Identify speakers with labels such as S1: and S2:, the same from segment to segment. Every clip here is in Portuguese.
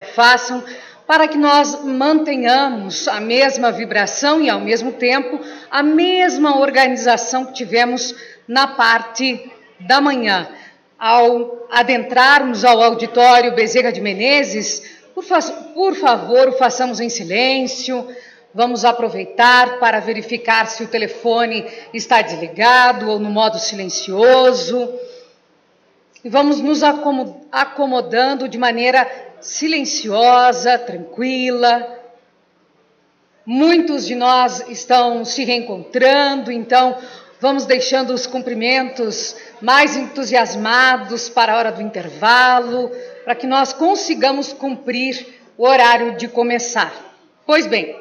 S1: façam para que nós mantenhamos a mesma vibração e, ao mesmo tempo, a mesma organização que tivemos na parte da manhã. Ao adentrarmos ao auditório Bezerra de Menezes, por favor, o façamos em silêncio. Vamos aproveitar para verificar se o telefone está desligado ou no modo silencioso. E vamos nos acomodando de maneira silenciosa, tranquila. Muitos de nós estão se reencontrando, então vamos deixando os cumprimentos mais entusiasmados para a hora do intervalo, para que nós consigamos cumprir o horário de começar. Pois bem,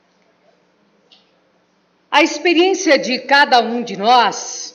S1: a experiência de cada um de nós,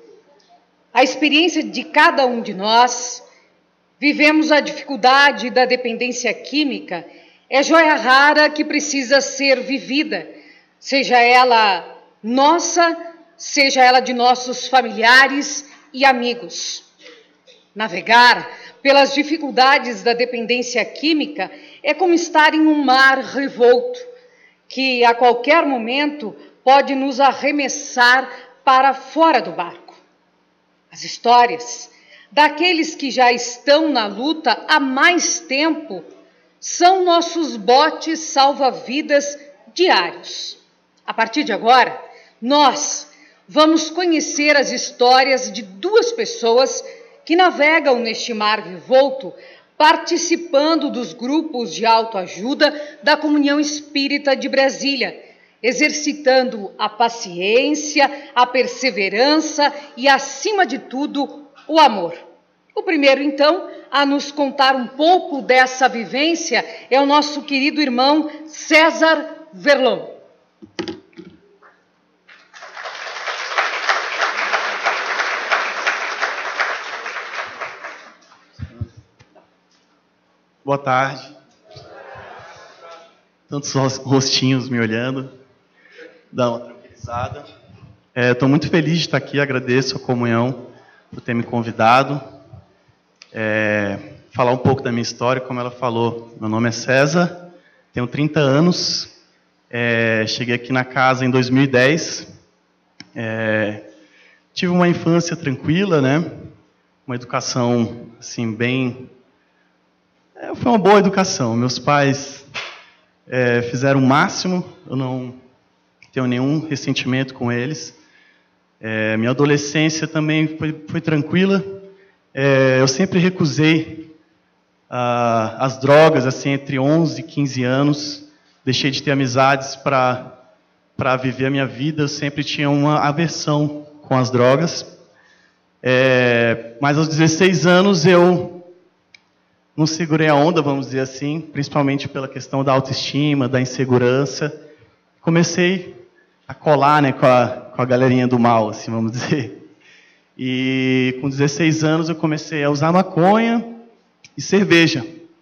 S1: vivemos a dificuldade da dependência química, é joia rara que precisa ser vivida, seja ela nossa, seja ela de nossos familiares e amigos. Navegar pelas dificuldades da dependência química é como estar em um mar revolto, que a qualquer momento pode nos arremessar para fora do barco. As histórias daqueles que já estão na luta há mais tempo são nossos botes salva-vidas diários. A partir de agora, nós vamos conhecer as histórias de duas pessoas que navegam neste mar revolto, participando dos grupos de autoajuda da Comunhão Espírita de Brasília, exercitando a paciência, a perseverança e, acima de tudo, o amor. O primeiro, então, a nos contar um pouco dessa vivência é o nosso querido irmão César Verlon.
S2: Boa tarde. Tantos rostinhos me olhando. Dá uma tranquilizada. Estou muito feliz de estar aqui, agradeço a comunhão por ter me convidado. Falar um pouco da minha história, como ela falou. Meu nome é César, tenho 30 anos, cheguei aqui na casa em 2010. Tive uma infância tranquila, né? Uma educação assim, bem... foi uma boa educação. Meus pais fizeram o máximo, eu não tenho nenhum ressentimento com eles. Minha adolescência também foi tranquila. Eu sempre recusei as drogas, assim, entre 11 e 15 anos. Deixei de ter amizades para viver a minha vida. Eu sempre tinha uma aversão com as drogas. Mas aos 16 anos eu não segurei a onda, vamos dizer assim, principalmente pela questão da autoestima, da insegurança. Comecei a colar, né, com a galerinha do mal, assim, vamos dizer. E com 16 anos eu comecei a usar maconha e cerveja.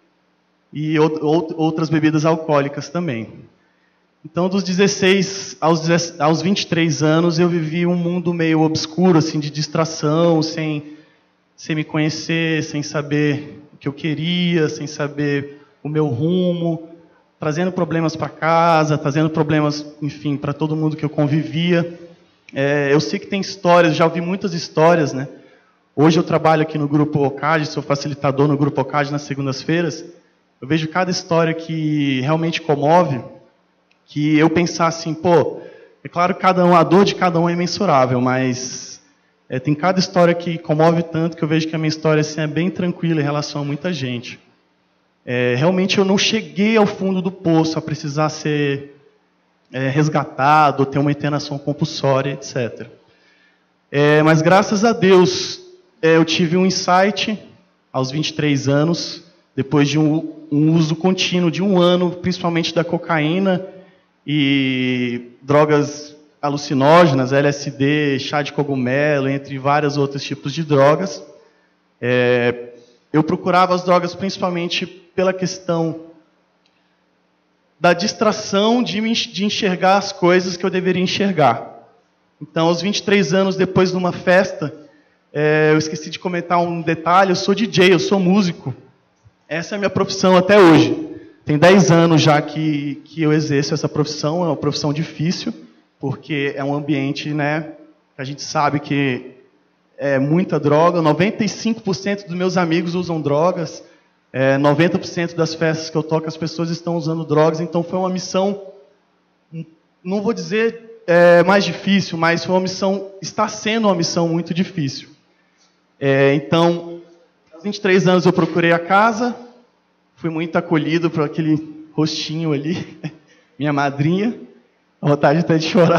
S2: E outras bebidas alcoólicas também. Então, dos 16 aos 23 anos, eu vivi um mundo meio obscuro, assim, de distração, sem me conhecer, sem saber o que eu queria, sem saber o meu rumo, trazendo problemas para casa, trazendo problemas, enfim, para todo mundo que eu convivia. Eu sei que tem histórias, já ouvi muitas histórias, né? Hoje eu trabalho aqui no Grupo OCAD, sou facilitador no Grupo OCAD nas segundas-feiras. Eu vejo cada história que realmente comove, que eu pensar assim, pô, é claro que a dor de cada um é imensurável, mas tem cada história que comove tanto que eu vejo que a minha história assim, é bem tranquila em relação a muita gente. Realmente eu não cheguei ao fundo do poço a precisar ser resgatado, ter uma internação compulsória, etc. Mas graças a Deus eu tive um insight aos 23 anos, depois de um uso contínuo de 1 ano, principalmente da cocaína e drogas alucinógenas, LSD, chá de cogumelo, entre vários outros tipos de drogas. Eu procurava as drogas principalmente pela questão da distração de enxergar as coisas que eu deveria enxergar. Então, aos 23 anos, depois de uma festa, eu esqueci de comentar um detalhe, eu sou DJ, eu sou músico. Essa é a minha profissão até hoje. Tem 10 anos já que eu exerço essa profissão, é uma profissão difícil, porque é um ambiente, né, que a gente sabe que é muita droga. 95% dos meus amigos usam drogas, 90% das festas que eu toco as pessoas estão usando drogas, então foi uma missão, não vou dizer mais difícil, mas foi uma missão, está sendo uma missão muito difícil. Então, aos 23 anos eu procurei a casa, fui muito acolhido por aquele rostinho ali, minha madrinha, a vontade até de chorar.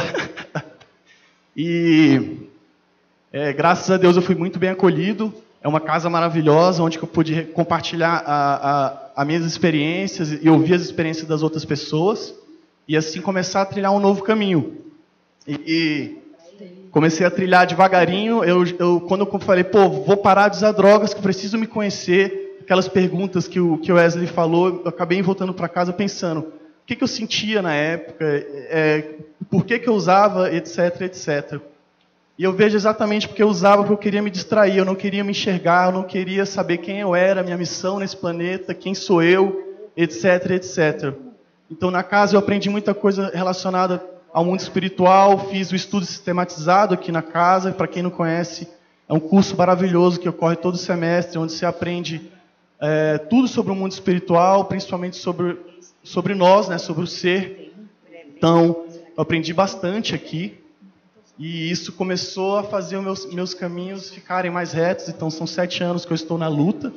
S2: E graças a Deus eu fui muito bem acolhido. É uma casa maravilhosa, onde eu pude compartilhar as minhas experiências e ouvir as experiências das outras pessoas, e assim começar a trilhar um novo caminho. E comecei a trilhar devagarinho. Quando eu falei, vou parar de usar drogas, que eu preciso me conhecer, aquelas perguntas que o Wesley falou, eu acabei voltando para casa pensando, o que eu sentia na época, por que eu usava, etc, etc. E eu vejo exatamente porque eu usava, porque eu queria me distrair, eu não queria me enxergar, eu não queria saber quem eu era, minha missão nesse planeta, quem sou eu, etc, etc. Então, na casa, eu aprendi muita coisa relacionada ao mundo espiritual, fiz o estudo sistematizado aqui na casa. Para quem não conhece, é um curso maravilhoso que ocorre todo semestre, onde se aprende tudo sobre o mundo espiritual, principalmente sobre nós, né, sobre o ser. Então, eu aprendi bastante aqui, e isso começou a fazer os meus caminhos ficarem mais retos. Então, são 7 anos que eu estou na luta.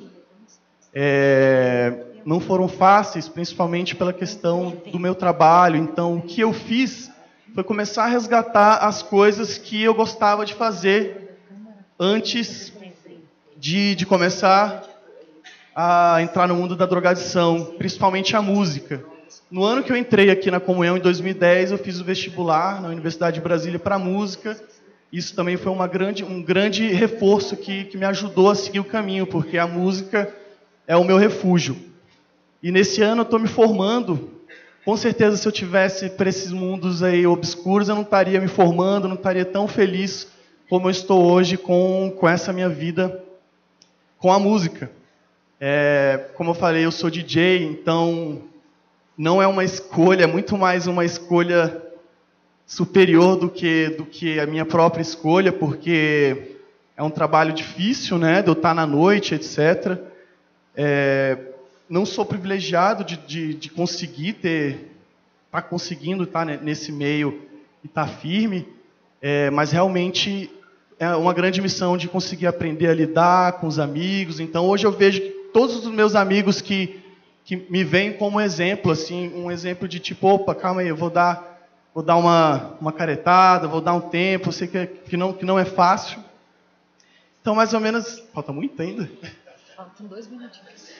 S2: Não foram fáceis, principalmente pela questão do meu trabalho. Então, o que eu fiz foi começar a resgatar as coisas que eu gostava de fazer antes de começar a entrar no mundo da drogadição, principalmente a música. No ano que eu entrei aqui na Comunhão, em 2010, eu fiz o vestibular na Universidade de Brasília para música. Isso também foi um grande reforço que me ajudou a seguir o caminho, porque a música é o meu refúgio. E nesse ano eu estou me formando. Com certeza, se eu tivesse para esses mundos aí obscuros, eu não estaria me formando, não estaria tão feliz como eu estou hoje com essa minha vida com a música. Como eu falei, eu sou DJ, então não é uma escolha, é muito mais uma escolha superior do que a minha própria escolha, porque é um trabalho difícil, né, de eu estar na noite, etc. Não sou privilegiado de conseguir estar conseguindo estar nesse meio e estar firme, mas realmente é uma grande missão de conseguir aprender a lidar com os amigos. Então, hoje eu vejo que todos os meus amigos que me veem como exemplo, assim, um exemplo de tipo, opa, calma aí, eu vou dar uma caretada, vou dar um tempo, eu sei que não é fácil. Então, mais ou menos... Falta muito ainda?
S1: Faltam 2 minutinhos.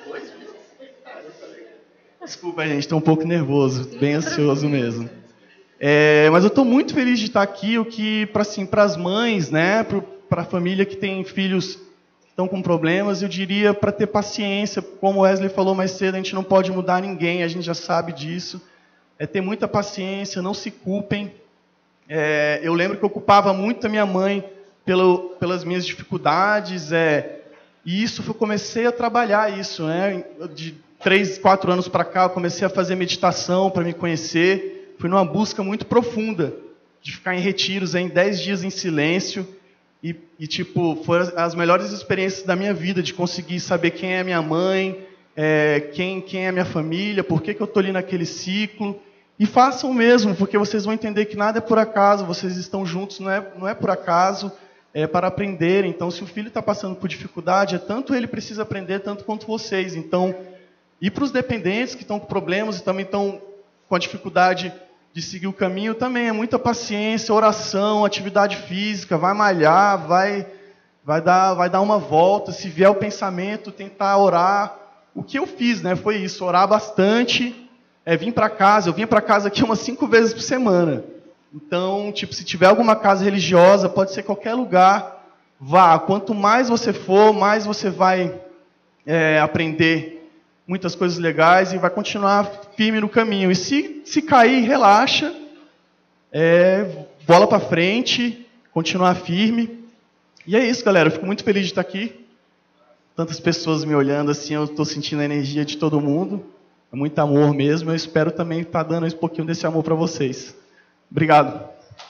S2: Desculpa, gente, estou um pouco nervoso, bem ansioso mesmo. Mas eu estou muito feliz de estar aqui, o que para as mães, né, para a família que tem filhos que estão com problemas, eu diria para ter paciência. Como o Wesley falou mais cedo, a gente não pode mudar ninguém, a gente já sabe disso. Ter muita paciência, não se culpem. Eu lembro que eu culpava muito a minha mãe pelas minhas dificuldades, e isso eu comecei a trabalhar isso, né? De 3, 4 anos para cá, eu comecei a fazer meditação para me conhecer. Fui numa busca muito profunda de ficar em retiros, em 10 dias em silêncio, e tipo, foram as melhores experiências da minha vida, de conseguir saber quem é minha mãe, quem é a minha família, por que eu estou ali naquele ciclo. E façam mesmo, porque vocês vão entender que nada é por acaso, vocês estão juntos, não é por acaso, é para aprender. Então, se o filho está passando por dificuldade, tanto ele precisa aprender, tanto quanto vocês. Então, e para os dependentes que estão com problemas e também estão com a dificuldade de seguir o caminho, também é muita paciência, oração, atividade física, vai malhar, vai dar uma volta, se vier o pensamento, tentar orar. O que eu fiz, né, foi isso, orar bastante, vim para casa, eu vinha para casa aqui umas 5 vezes por semana. Então, tipo, se tiver alguma casa religiosa, pode ser qualquer lugar, vá. Quanto mais você for, mais você vai aprender muitas coisas legais e vai continuar firme no caminho. E se cair, relaxa, bola para frente, continuar firme. E é isso, galera. Eu fico muito feliz de estar aqui. Tantas pessoas me olhando assim, eu estou sentindo a energia de todo mundo. É muito amor mesmo. Eu espero também estar dando um pouquinho desse amor para vocês. Obrigado.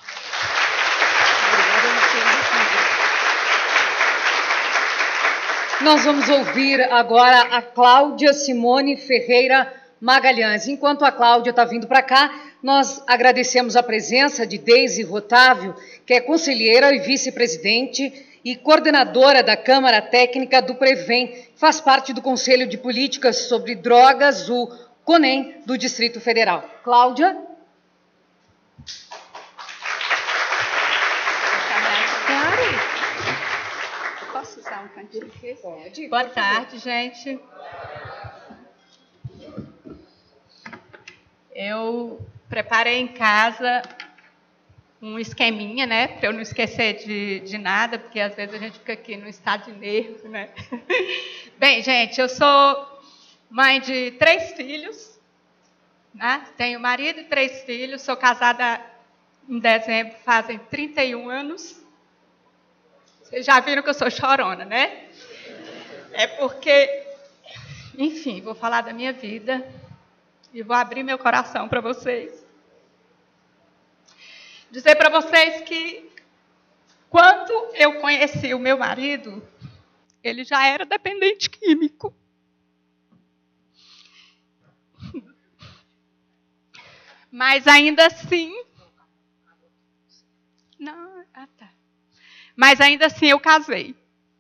S1: Nós vamos ouvir agora a Cláudia Simone Ferreira Magalhães. Enquanto a Cláudia está vindo para cá, nós agradecemos a presença de Deise Rotávio, que é conselheira e vice-presidente e coordenadora da Câmara Técnica do Prevem, faz parte do Conselho de Políticas sobre Drogas, o CONEM, do Distrito Federal. Cláudia?
S3: Claro. Posso usar um cantinho aqui?
S1: Pode.
S3: Boa tarde, gente. Eu preparei em casa um esqueminha, né, para eu não esquecer de nada, porque às vezes a gente fica aqui no estado de nervo, né? Bem, gente, eu sou mãe de 3 filhos, né? Tenho marido e 3 filhos, sou casada em dezembro, fazem 31 anos. Vocês já viram que eu sou chorona, né? É porque, enfim, vou falar da minha vida e vou abrir meu coração para vocês. Dizer para vocês que, quando eu conheci o meu marido, ele já era dependente químico. Mas ainda assim... Mas ainda assim eu casei.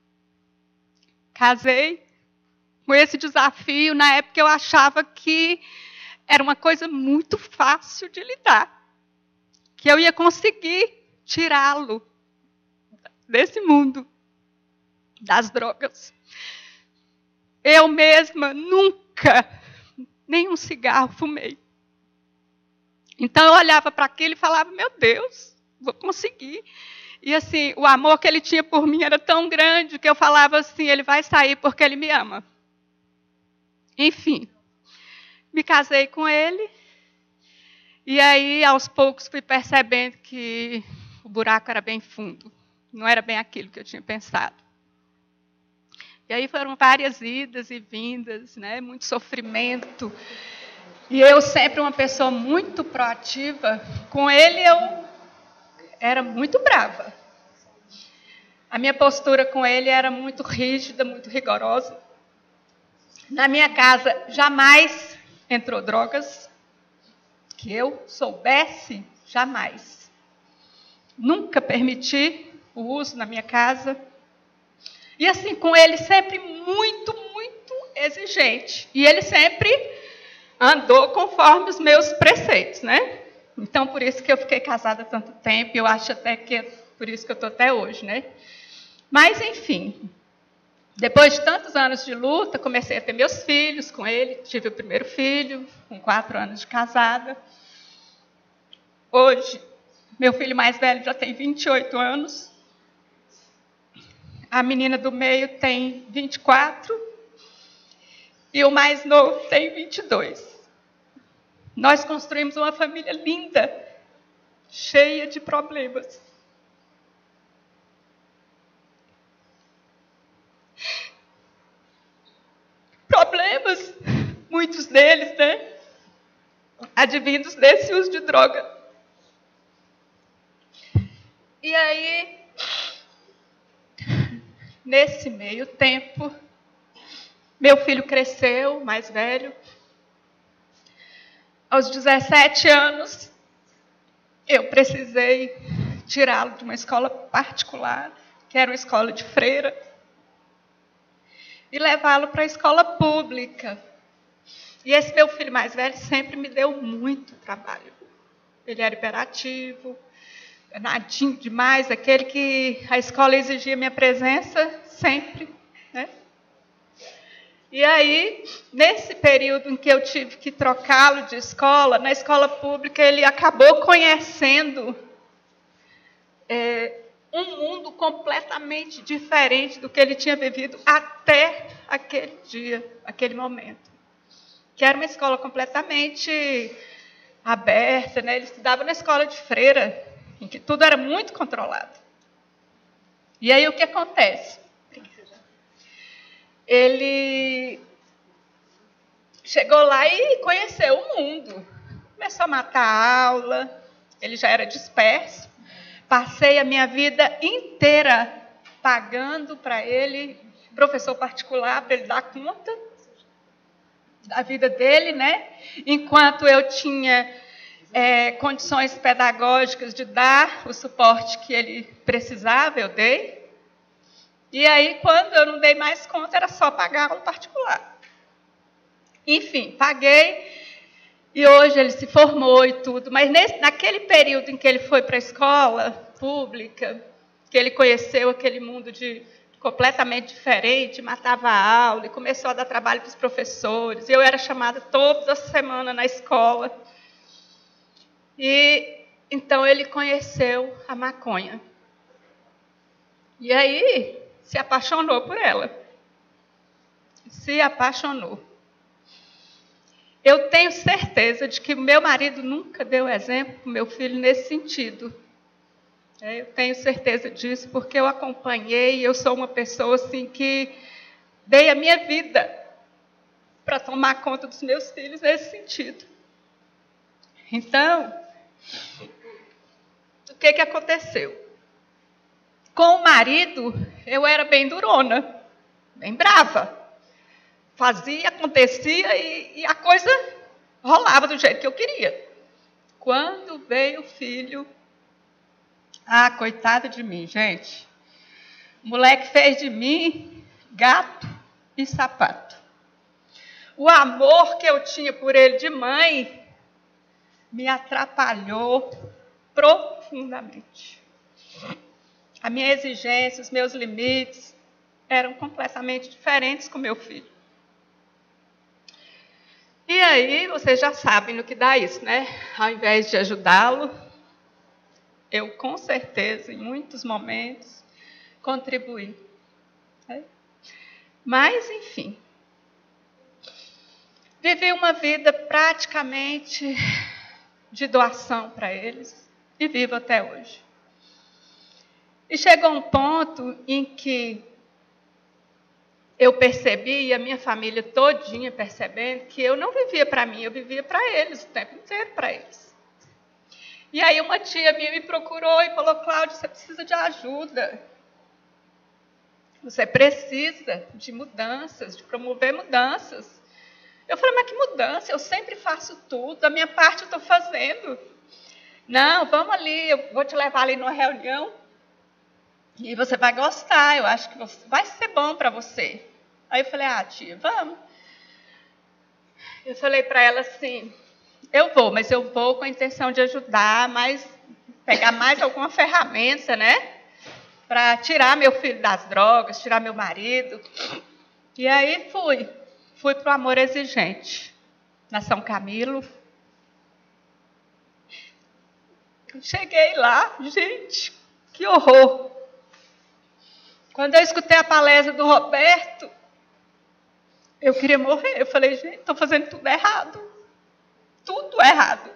S3: Casei com esse desafio. Na época eu achava que era uma coisa muito fácil de lidar. Que eu ia conseguir tirá-lo desse mundo das drogas. Eu mesma nunca nem um cigarro fumei. Então eu olhava para aquilo e falava, meu Deus, vou conseguir. E assim, o amor que ele tinha por mim era tão grande que eu falava assim, ele vai sair porque ele me ama. Enfim, me casei com ele. E aí, aos poucos, fui percebendo que o buraco era bem fundo. Não era bem aquilo que eu tinha pensado. E aí foram várias idas e vindas, né? Muito sofrimento. E eu sempre uma pessoa muito proativa. Com ele, eu era muito brava. A minha postura com ele era muito rígida, muito rigorosa. Na minha casa, jamais entrou drogas. Que eu soubesse, jamais. Nunca permiti o uso na minha casa. E assim, com ele sempre muito, muito exigente. E ele sempre andou conforme os meus preceitos, né? Então, por isso que eu fiquei casada há tanto tempo. Eu acho até que é por isso que eu estou até hoje, né? Mas, enfim, depois de tantos anos de luta, comecei a ter meus filhos com ele. Tive o primeiro filho, com 4 anos de casada. Hoje, meu filho mais velho já tem 28 anos. A menina do meio tem 24. E o mais novo tem 22. Nós construímos uma família linda, cheia de problemas. Problemas, muitos deles, né? Advindos desse uso de droga. E aí, nesse meio tempo, meu filho cresceu, mais velho. Aos 17 anos, eu precisei tirá-lo de uma escola particular, que era uma escola de freira, e levá-lo para a escola pública. E esse meu filho mais velho sempre me deu muito trabalho. Ele era hiperativo, danadinho demais, aquele que a escola exigia minha presença sempre, né? E aí, nesse período em que eu tive que trocá-lo de escola, na escola pública ele acabou conhecendo um mundo completamente diferente do que ele tinha vivido até aquele dia, aquele momento. Que era uma escola completamente aberta, né? Ele estudava na escola de freira, em que tudo era muito controlado. E aí o que acontece? Ele chegou lá e conheceu o mundo. Começou a matar a aula, ele já era disperso. Passei a minha vida inteira pagando para ele, professor particular, para ele dar conta da vida dele, né? Enquanto eu tinha condições pedagógicas de dar o suporte que ele precisava, eu dei. E aí, quando eu não dei mais conta, era só pagar aula particular. Enfim, paguei, e hoje ele se formou e tudo, mas naquele período em que ele foi para a escola pública, que ele conheceu aquele mundo completamente diferente, matava a aula e começou a dar trabalho para os professores, eu era chamada toda semana na escola. E então ele conheceu a maconha. E aí se apaixonou por ela. Se apaixonou. Eu tenho certeza de que meu marido nunca deu exemplo para o meu filho nesse sentido. Eu tenho certeza disso, porque eu acompanhei, eu sou uma pessoa assim, que dei a minha vida para tomar conta dos meus filhos nesse sentido. Então, o que aconteceu? Com o marido, eu era bem durona, bem brava. Fazia, acontecia e a coisa rolava do jeito que eu queria. Quando veio o filho, coitada de mim, gente. O moleque fez de mim gato e sapato. O amor que eu tinha por ele de mãe me atrapalhou profundamente. A minha exigência, os meus limites eram completamente diferentes com meu filho. E aí, vocês já sabem no que dá isso, né? Ao invés de ajudá-lo, eu, com certeza, em muitos momentos, contribuí. Né? Mas, enfim, vivi uma vida praticamente de doação para eles e vivo até hoje. E chegou um ponto em que eu percebi, e a minha família todinha percebendo, que eu não vivia para mim, eu vivia para eles, o tempo inteiro para eles. E aí uma tia minha me procurou e falou: Cláudia, você precisa de ajuda. Você precisa de mudanças, de promover mudanças. Eu falei: mas que mudança? Eu sempre faço tudo, a minha parte eu estou fazendo. Não, vamos ali, eu vou te levar ali numa reunião e você vai gostar, eu acho que vai ser bom para você. Aí eu falei: tia, vamos. Eu falei para ela assim: eu vou, mas eu vou com a intenção de ajudar, pegar mais alguma ferramenta, né? Para tirar meu filho das drogas, tirar meu marido. E aí fui para o Amor Exigente, na São Camilo. Cheguei lá, gente, que horror. Quando eu escutei a palestra do Roberto, eu queria morrer. Eu falei: gente, estou fazendo tudo errado. Tudo errado.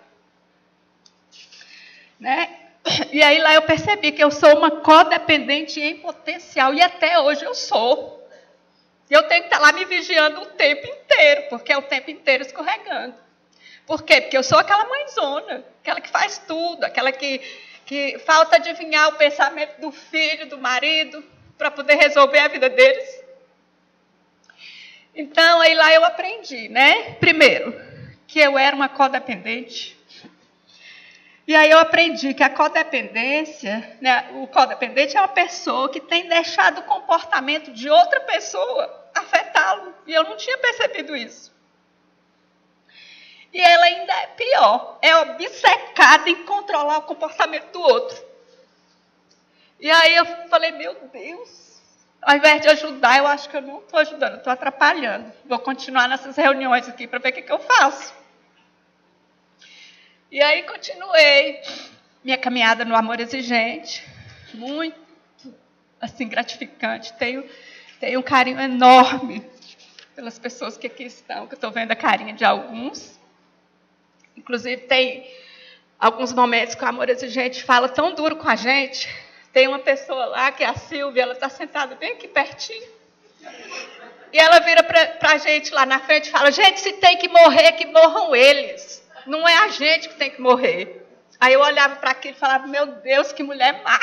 S3: Né? E aí lá eu percebi que eu sou uma codependente em potencial. E até hoje eu sou. Eu tenho que estar lá me vigiando o tempo inteiro, porque é o tempo inteiro escorregando. Por quê? Porque eu sou aquela mãezona, aquela que faz tudo, aquela que falta adivinhar o pensamento do filho, do marido, para poder resolver a vida deles. Então, aí lá eu aprendi, né? Primeiro, que eu era uma codependente. E aí eu aprendi que a codependência, né, o codependente é uma pessoa que tem deixado o comportamento de outra pessoa afetá-lo. E eu não tinha percebido isso. E ela ainda é pior, é obcecada em controlar o comportamento do outro. E aí eu falei: meu Deus, ao invés de ajudar, eu acho que eu não estou ajudando, estou atrapalhando. Vou continuar nessas reuniões aqui para ver o que eu faço. E aí continuei minha caminhada no Amor Exigente, muito assim, gratificante. Tenho um carinho enorme pelas pessoas que aqui estão, que eu estou vendo a carinha de alguns. Inclusive, tem alguns momentos que o Amor Exigente fala tão duro com a gente. Tem uma pessoa lá, que é a Silvia, ela está sentada bem aqui pertinho. E ela vira para a gente lá na frente e fala, gente, se tem que morrer, que morram eles. Não é a gente que tem que morrer. Aí eu olhava para aquilo e falava, meu Deus, que mulher má.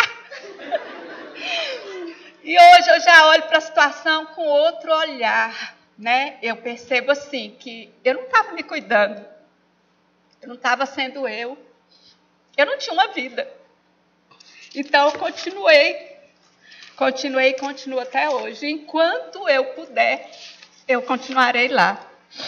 S3: E hoje eu já olho para a situação com outro olhar, né? Eu percebo assim, que eu não estava me cuidando. Eu não estava sendo eu. Eu não tinha uma vida. Então eu continuo até hoje. Enquanto eu puder, eu continuarei lá.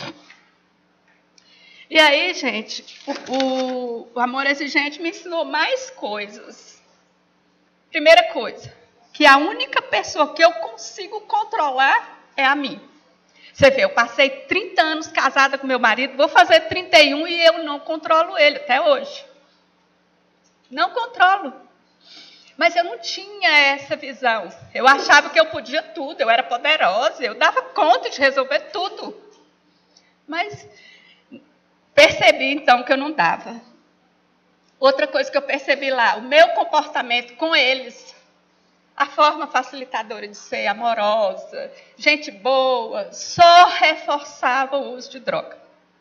S3: E aí, gente, o amor exigente me ensinou mais coisas. Primeira coisa, que a única pessoa que eu consigo controlar é a mim. Você vê, eu passei 30 anos casada com meu marido, vou fazer 31 e eu não controlo ele até hoje. Não controlo. Mas eu não tinha essa visão. Eu achava que eu podia tudo, eu era poderosa, eu dava conta de resolver tudo. Mas percebi, então, que eu não dava. Outra coisa que eu percebi lá, o meu comportamento com eles, a forma facilitadora de ser, amorosa, gente boa, só reforçava o uso de droga.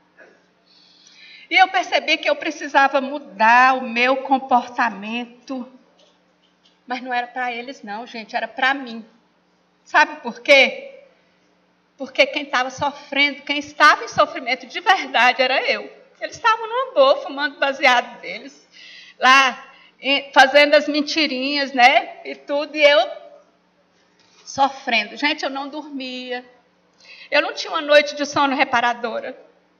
S3: E eu percebi que eu precisava mudar o meu comportamento. Mas não era para eles, não, gente, era para mim. Sabe por quê? Porque quem estava sofrendo, quem estava em sofrimento de verdade era eu. Eles estavam numa boa, fumando baseado deles, lá, fazendo as mentirinhas, né? E tudo, e eu sofrendo. Gente, eu não dormia. Eu não tinha uma noite de sono reparadora.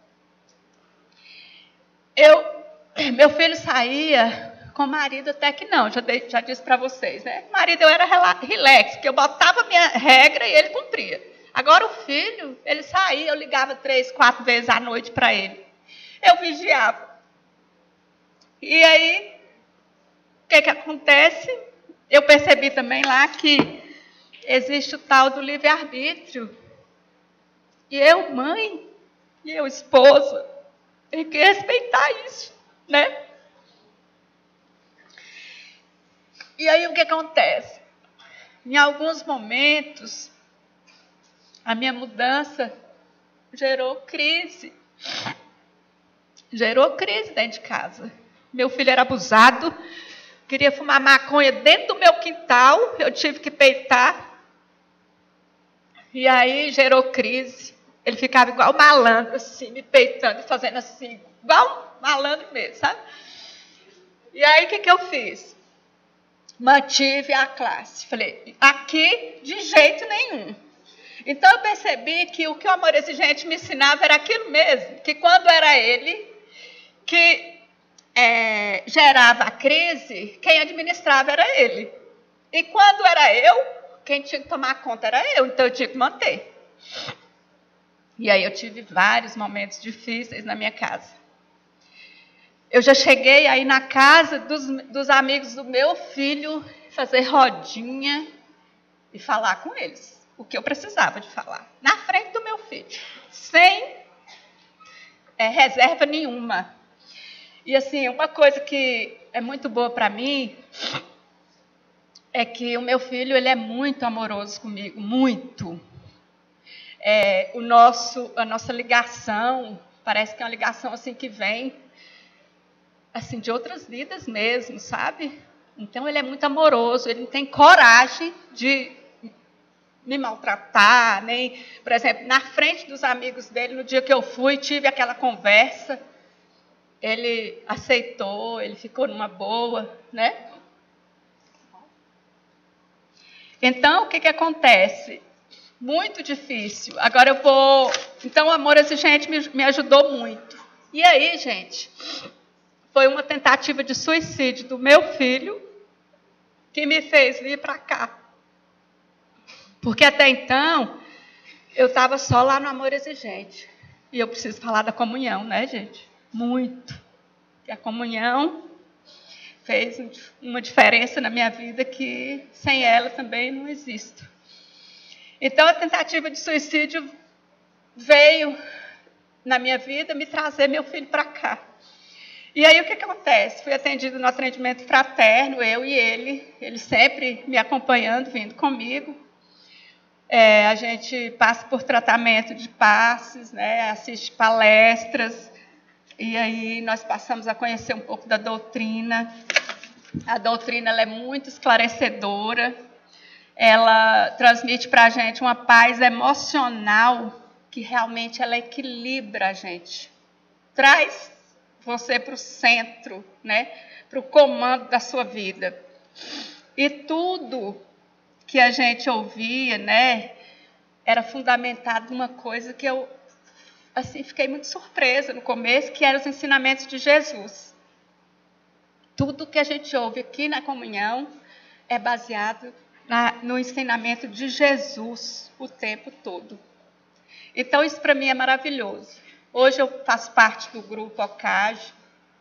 S3: Meu filho saía com o marido até que não, já disse para vocês, né? O marido eu era relax, porque eu botava minha regra e ele cumpria. Agora o filho, ele saía, eu ligava 3, 4 vezes à noite para ele. Eu vigiava. E aí, o que acontece? Eu percebi também lá que existe o tal do livre-arbítrio. E eu, mãe, e eu, esposa, tenho que respeitar isso, né? E aí o que acontece? Em alguns momentos, a minha mudança gerou crise. Gerou crise dentro de casa. Meu filho era abusado, queria fumar maconha dentro do meu quintal, eu tive que peitar. E aí gerou crise. Ele ficava igual malandro, assim, me peitando, fazendo assim, igual malandro mesmo, sabe? E aí o que eu fiz? Mantive a classe. Falei, aqui de jeito nenhum. Então eu percebi que o que o amor exigente me ensinava era aquilo mesmo, que quando era ele que gerava a crise, quem administrava era ele. E quando era eu, quem tinha que tomar conta era eu, então eu tinha que manter. E aí eu tive vários momentos difíceis na minha casa. Eu já cheguei aí na casa dos amigos do meu filho, fazer rodinha e falar com eles o que eu precisava de falar, na frente do meu filho, sem reserva nenhuma. E assim, uma coisa que é muito boa para mim é que o meu filho ele é muito amoroso comigo, muito. A nossa ligação parece que é uma ligação assim que vem assim de outras vidas mesmo, sabe? Então ele é muito amoroso, ele não tem coragem de me maltratar, nem, por exemplo, na frente dos amigos dele, no dia que eu fui, tive aquela conversa, ele aceitou, ele ficou numa boa, né? Então, o que acontece? Muito difícil. Agora eu vou... Então, o amor exigente me ajudou muito. E aí, gente, foi uma tentativa de suicídio do meu filho que me fez vir para cá. Porque até então, eu estava só lá no amor exigente. E eu preciso falar da comunhão, né, gente? Muito. E a comunhão fez uma diferença na minha vida que sem ela também não existo. Então, a tentativa de suicídio veio na minha vida me trazer meu filho para cá. E aí, o que acontece? Fui atendido no atendimento fraterno, eu e ele sempre me acompanhando, vindo comigo. A gente passa por tratamento de passes, né? Assiste palestras, e aí nós passamos a conhecer um pouco da doutrina. A doutrina ela é muito esclarecedora, ela transmite para a gente uma paz emocional que realmente ela equilibra a gente, traz você para o centro, né? Para o comando da sua vida. E tudo que a gente ouvia, né, era fundamentado numa coisa que eu assim, fiquei muito surpresa no começo, que eram os ensinamentos de Jesus. Tudo que a gente ouve aqui na comunhão é baseado no ensinamento de Jesus o tempo todo. Então, isso para mim é maravilhoso. Hoje eu faço parte do grupo OCAG,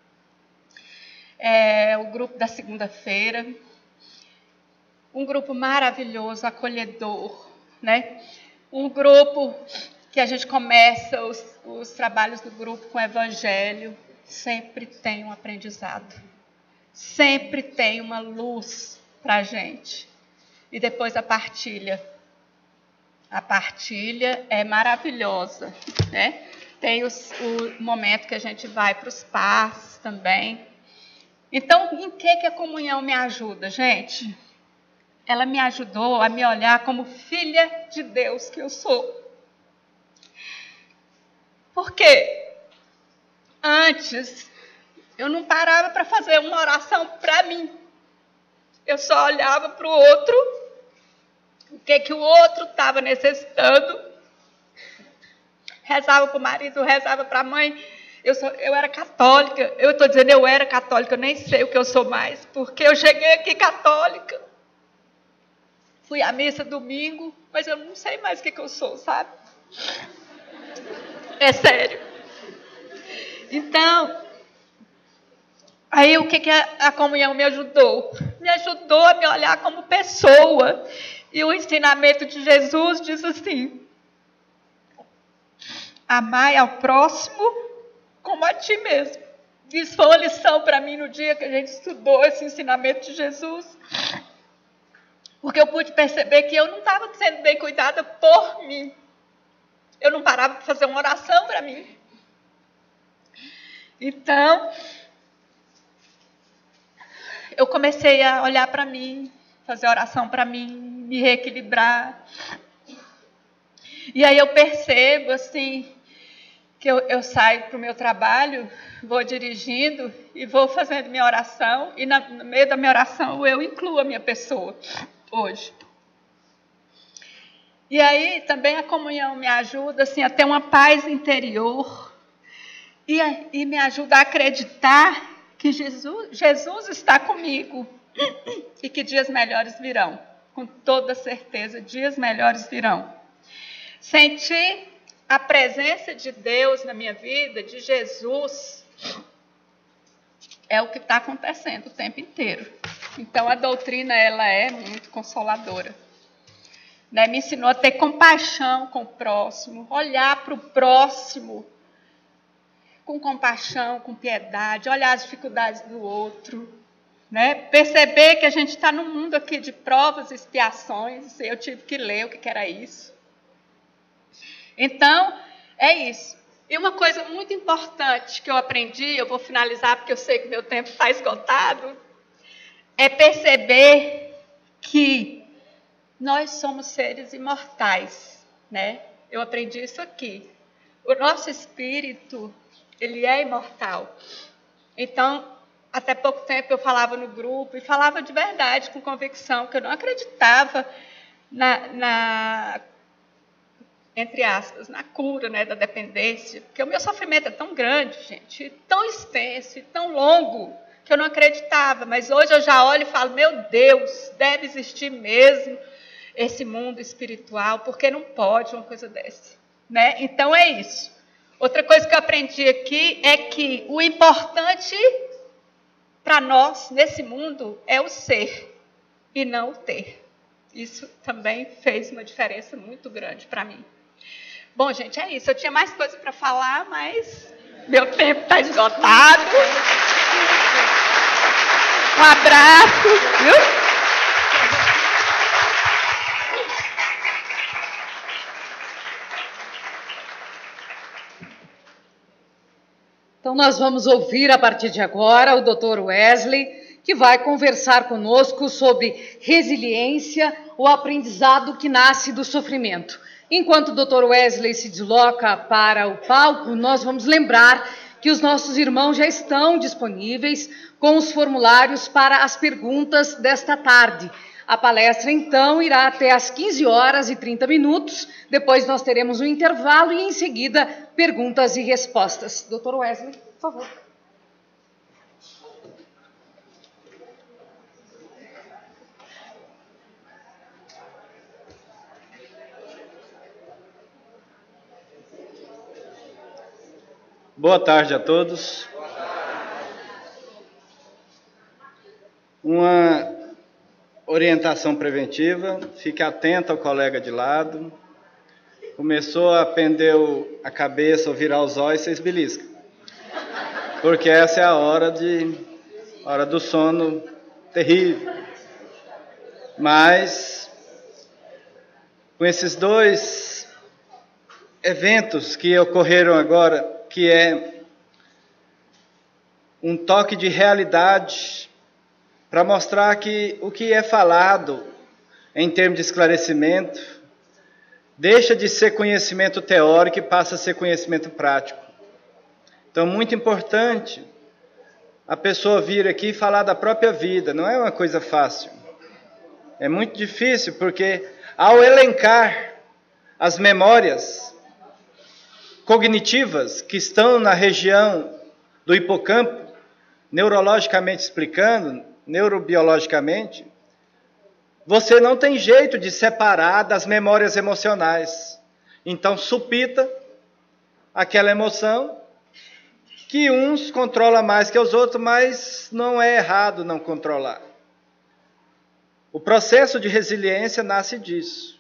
S3: o grupo da segunda-feira, um grupo maravilhoso, acolhedor, né? Um grupo que a gente começa os trabalhos do grupo com o Evangelho, sempre tem um aprendizado, sempre tem uma luz para a gente. E depois a partilha. A partilha é maravilhosa, né? Tem o momento que a gente vai para os passos também. Então, em que a comunhão me ajuda, gente? Ela me ajudou a me olhar como filha de Deus que eu sou. Porque antes eu não parava para fazer uma oração para mim. Eu só olhava para o outro, o que o outro estava necessitando. Rezava para o marido, rezava para a mãe. Eu era católica. Eu estou dizendo eu era católica, eu nem sei o que eu sou mais, porque eu cheguei aqui católica. Fui à missa domingo, mas eu não sei mais o que eu sou, sabe? É sério. Então, aí o que a comunhão me ajudou? Me ajudou a me olhar como pessoa. E o ensinamento de Jesus diz assim: amai ao próximo como a ti mesmo. Isso foi uma lição para mim no dia que a gente estudou esse ensinamento de Jesus. Porque eu pude perceber que eu não estava sendo bem cuidada por mim. Eu não parava para fazer uma oração para mim. Então, eu comecei a olhar para mim, fazer oração para mim, me reequilibrar. E aí eu percebo, assim, que eu saio para o meu trabalho, vou dirigindo e vou fazendo minha oração. E no meio da minha oração eu incluo a minha pessoa hoje. E aí também a comunhão me ajuda assim, a ter uma paz interior e me ajuda a acreditar que Jesus está comigo e que dias melhores virão. Com toda certeza, dias melhores virão. Sentir a presença de Deus na minha vida, de Jesus, é o que está acontecendo o tempo inteiro. Então, a doutrina ela é muito consoladora. Né? Me ensinou a ter compaixão com o próximo, olhar para o próximo com compaixão, com piedade, olhar as dificuldades do outro. Né? Perceber que a gente está num mundo aqui de provas e expiações. Eu tive que ler o que era isso. Então, é isso. E uma coisa muito importante que eu aprendi, eu vou finalizar porque eu sei que meu tempo está esgotado, é perceber que nós somos seres imortais, né? Eu aprendi isso aqui. O nosso espírito, ele é imortal. Então, até pouco tempo eu falava no grupo e falava de verdade, com convicção, que eu não acreditava entre aspas, na cura, né, da dependência, porque o meu sofrimento é tão grande, gente, tão extenso e tão longo, que eu não acreditava, mas hoje eu já olho e falo, meu Deus, deve existir mesmo esse mundo espiritual, porque não pode uma coisa dessa, né? Então é isso. Outra coisa que eu aprendi aqui é que o importante para nós, nesse mundo, é o ser e não o ter. Isso também fez uma diferença muito grande para mim. Bom, gente, é isso. Eu tinha mais coisa para falar, mas meu tempo está esgotado. Um abraço, viu?
S1: Então, nós vamos ouvir a partir de agora o Dr. Wesley, que vai conversar conosco sobre resiliência, o aprendizado que nasce do sofrimento. Enquanto o Dr. Wesley se desloca para o palco, nós vamos lembrar que os nossos irmãos já estão disponíveis com os formulários para as perguntas desta tarde. A palestra, então, irá até às 15h30. Depois nós teremos um intervalo e, em seguida, perguntas e respostas. Dr. Wesley, por favor.
S4: Boa tarde a todos. Uma orientação preventiva, fique atento ao colega de lado. Começou a pender a cabeça ou virar os olhos, vocês beliscam. Porque essa é a hora do sono terrível. Mas, com esses dois eventos que ocorreram agora, que é um toque de realidade para mostrar que o que é falado em termos de esclarecimento deixa de ser conhecimento teórico e passa a ser conhecimento prático. Então, muito importante a pessoa vir aqui e falar da própria vida, não é uma coisa fácil. É muito difícil, porque ao elencar as memórias cognitivas que estão na região do hipocampo, neurologicamente explicando, neurobiologicamente, você não tem jeito de separar das memórias emocionais. Então, supita aquela emoção que uns controlam mais que os outros, mas não é errado não controlar. O processo de resiliência nasce disso.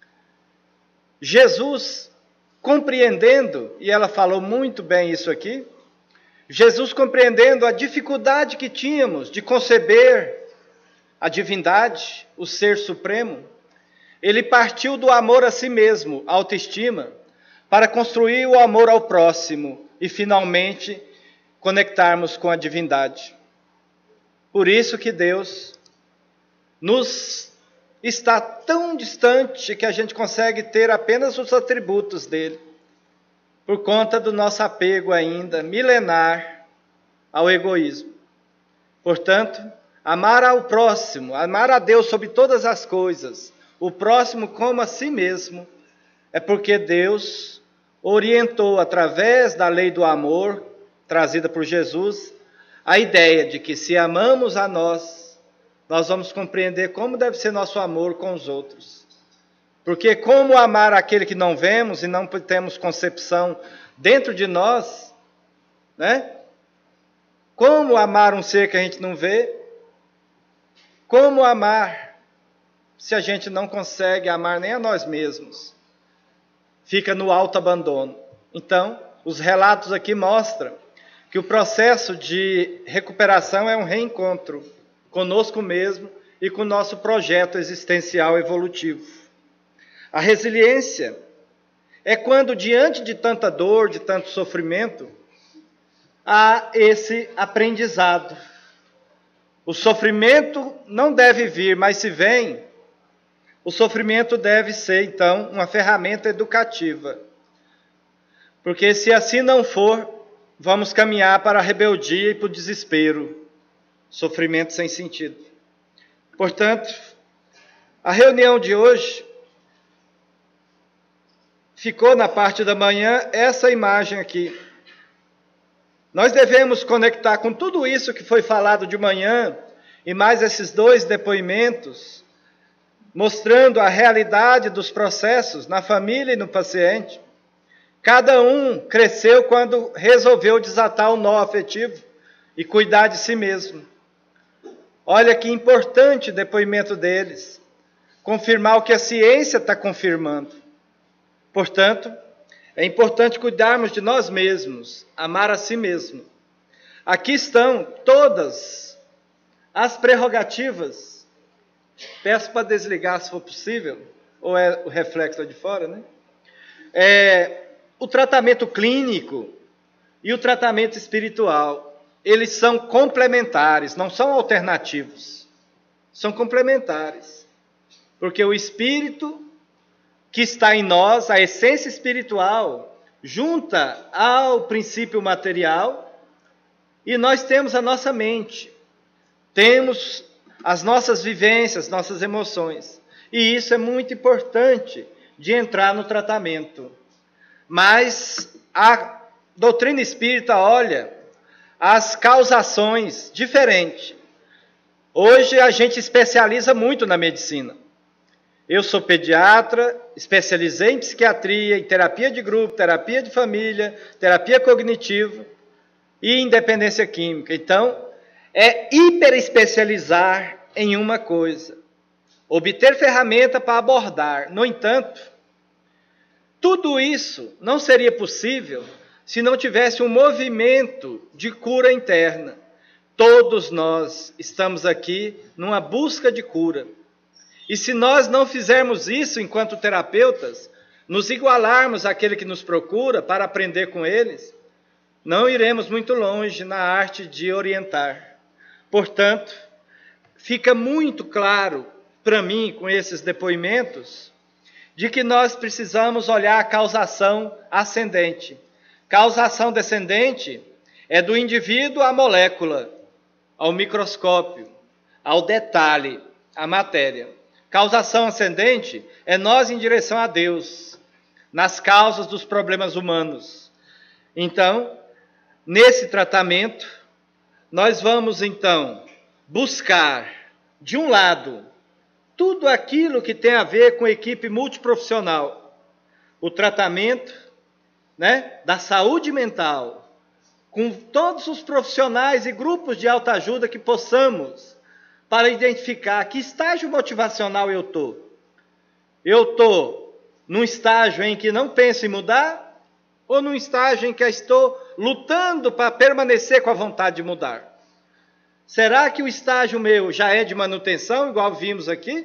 S4: Jesus, compreendendo, e ela falou muito bem isso aqui, Jesus compreendendo a dificuldade que tínhamos de conceber a divindade, o ser supremo, ele partiu do amor a si mesmo, a autoestima, para construir o amor ao próximo e finalmente conectarmos com a divindade. Por isso que Deus nos está tão distante que a gente consegue ter apenas os atributos dele, por conta do nosso apego ainda milenar ao egoísmo. Portanto, amar ao próximo, amar a Deus sobre todas as coisas, o próximo como a si mesmo, é porque Deus orientou através da lei do amor, trazida por Jesus, a ideia de que se amamos a nós vamos compreender como deve ser nosso amor com os outros. Porque como amar aquele que não vemos e não temos concepção dentro de nós, né? Como amar um ser que a gente não vê? Como amar se a gente não consegue amar nem a nós mesmos? Fica no autoabandono. Então, os relatos aqui mostram que o processo de recuperação é um reencontro conosco mesmo e com o nosso projeto existencial evolutivo. A resiliência é quando, diante de tanta dor, de tanto sofrimento, há esse aprendizado. O sofrimento não deve vir, mas se vem, o sofrimento deve ser, então, uma ferramenta educativa. Porque se assim não for, vamos caminhar para a rebeldia e para o desespero. Sofrimento sem sentido. Portanto, a reunião de hoje ficou na parte da manhã essa imagem aqui. Nós devemos conectar com tudo isso que foi falado de manhã e mais esses dois depoimentos, mostrando a realidade dos processos na família e no paciente. Cada um cresceu quando resolveu desatar o nó afetivo e cuidar de si mesmo. Olha que importante o depoimento deles. Confirmar o que a ciência está confirmando. Portanto, é importante cuidarmos de nós mesmos, amar a si mesmo. Aqui estão todas as prerrogativas. Peço para desligar se for possível, ou é o reflexo lá de fora, né? O tratamento clínico e o tratamento espiritual, eles são complementares, não são alternativos. São complementares. Porque o espírito que está em nós, a essência espiritual, junta ao princípio material, e nós temos a nossa mente, temos as nossas vivências, nossas emoções. E isso é muito importante de entrar no tratamento. Mas a doutrina espírita olha as causações diferentes. Hoje a gente especializa muito na medicina. Eu sou pediatra, especializei em psiquiatria, em terapia de grupo, terapia de família, terapia cognitiva e independência química. Então, é hiperespecializar em uma coisa. Obter ferramenta para abordar. No entanto, tudo isso não seria possível se não tivesse um movimento de cura interna. Todos nós estamos aqui numa busca de cura. E se nós não fizermos isso enquanto terapeutas, nos igualarmos àquele que nos procura para aprender com eles, não iremos muito longe na arte de orientar. Portanto, fica muito claro para mim, com esses depoimentos, de que nós precisamos olhar a causação ascendente. Causação descendente é do indivíduo à molécula, ao microscópio, ao detalhe, à matéria. Causação ascendente é nós em direção a Deus, nas causas dos problemas humanos. Então, nesse tratamento, nós vamos então buscar, de um lado, tudo aquilo que tem a ver com equipe multiprofissional, o tratamento, da saúde mental, com todos os profissionais e grupos de autoajuda que possamos, para identificar que estágio motivacional eu estou. Eu estou num estágio em que não penso em mudar, ou num estágio em que estou lutando para permanecer com a vontade de mudar? Será que o estágio meu já é de manutenção, igual vimos aqui?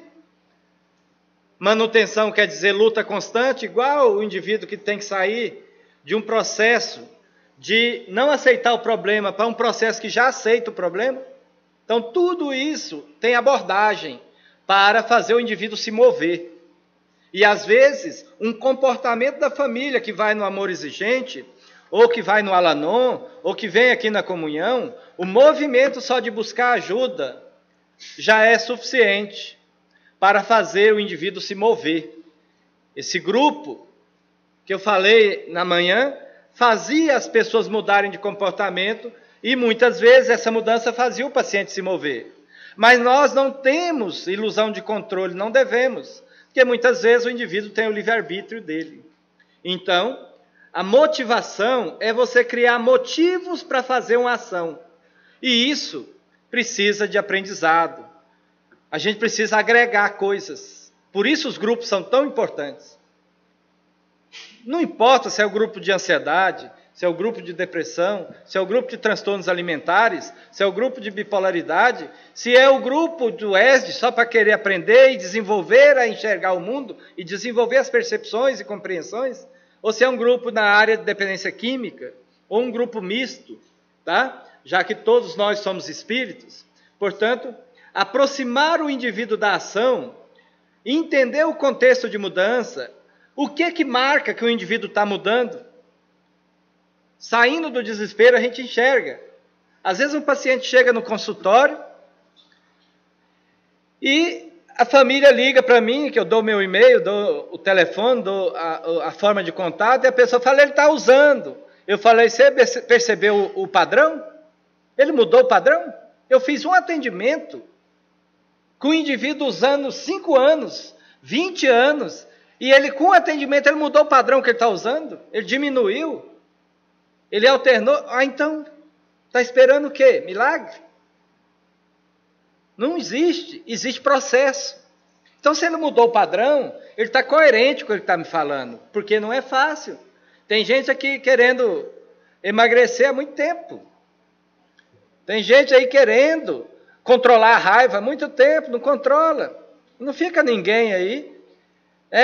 S4: Manutenção quer dizer luta constante, igual o indivíduo que tem que sair de um processo de não aceitar o problema para um processo que já aceita o problema? Então, tudo isso tem abordagem para fazer o indivíduo se mover. E, às vezes, um comportamento da família que vai no amor exigente, ou que vai no Al-Anon, ou que vem aqui na comunhão, o movimento só de buscar ajuda já é suficiente para fazer o indivíduo se mover. Esse grupo que eu falei na manhã fazia as pessoas mudarem de comportamento e muitas vezes essa mudança fazia o paciente se mover. Mas nós não temos ilusão de controle, não devemos, porque muitas vezes o indivíduo tem o livre-arbítrio dele. Então, a motivação é você criar motivos para fazer uma ação. E isso precisa de aprendizado. A gente precisa agregar coisas. Por isso os grupos são tão importantes. Não importa se é o grupo de ansiedade, se é o grupo de depressão, se é o grupo de transtornos alimentares, se é o grupo de bipolaridade, se é o grupo do ESD só para querer aprender e desenvolver a enxergar o mundo e desenvolver as percepções e compreensões, ou se é um grupo na área de dependência química, ou um grupo misto, tá? Já que todos nós somos espíritos. Portanto, aproximar o indivíduo da ação, entender o contexto de mudança, o que marca que o indivíduo está mudando. Saindo do desespero, a gente enxerga. Às vezes um paciente chega no consultório e a família liga para mim, que eu dou meu e-mail, dou o telefone, dou a forma de contato, e a pessoa fala, ele está usando. Eu falei, você percebeu o padrão? Ele mudou o padrão? Eu fiz um atendimento com o indivíduo usando 5 anos, 20 anos, e ele com o atendimento, ele mudou o padrão que ele está usando? Ele diminuiu? Ele alternou? Então, está esperando o quê? Milagre? Não existe, existe processo. Então, se ele mudou o padrão, ele está coerente com o que ele está me falando, porque não é fácil. Tem gente aqui querendo emagrecer há muito tempo. Tem gente aí querendo controlar a raiva há muito tempo, não controla. Não fica ninguém aí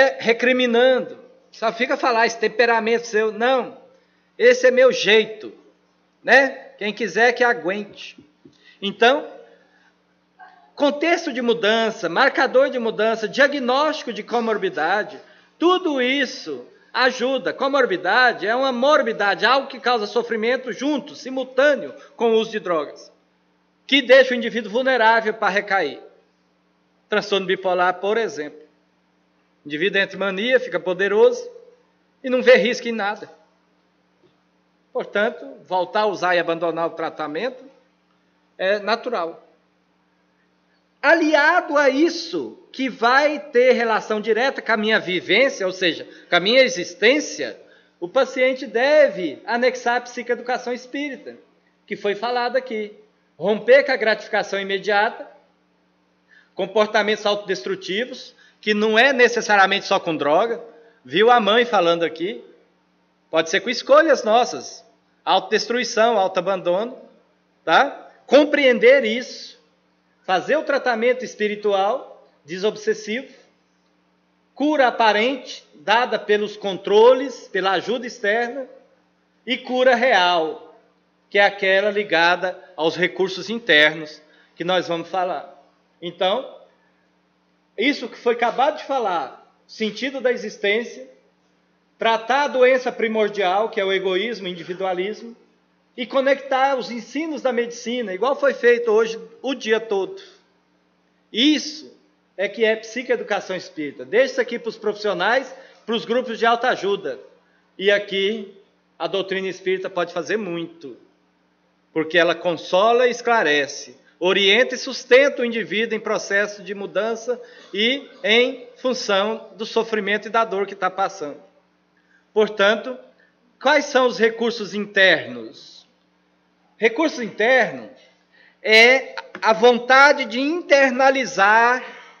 S4: recriminando. Só fica falar esse temperamento seu. Não, esse é meu jeito. né? Quem quiser que aguente. Então, contexto de mudança, marcador de mudança, diagnóstico de comorbidade, tudo isso ajuda. Comorbidade é uma morbidade, algo que causa sofrimento junto, simultâneo com o uso de drogas, que deixa o indivíduo vulnerável para recair. Transtorno bipolar, por exemplo. O indivíduo entra em mania, fica poderoso e não vê risco em nada. Portanto, voltar a usar e abandonar o tratamento é natural. Aliado a isso, que vai ter relação direta com a minha vivência, ou seja, com a minha existência, o paciente deve anexar a psicoeducação espírita, que foi falado aqui. Romper com a gratificação imediata, comportamentos autodestrutivos, que não é necessariamente só com droga, viu a mãe falando aqui, pode ser com escolhas nossas, autodestruição, autoabandono, tá? Compreender isso, fazer o tratamento espiritual, desobsessivo, cura aparente, dada pelos controles, pela ajuda externa, e cura real, que é aquela ligada aos recursos internos, que nós vamos falar. Então, isso que foi acabado de falar, sentido da existência, tratar a doença primordial, que é o egoísmo, o individualismo, e conectar os ensinos da medicina, igual foi feito hoje o dia todo. Isso é que é psicoeducação espírita. Deixa isso aqui para os profissionais, para os grupos de autoajuda. E aqui a doutrina espírita pode fazer muito, porque ela consola e esclarece, orienta e sustenta o indivíduo em processo de mudança e em função do sofrimento e da dor que está passando. Portanto, quais são os recursos internos? Recurso interno é a vontade de internalizar,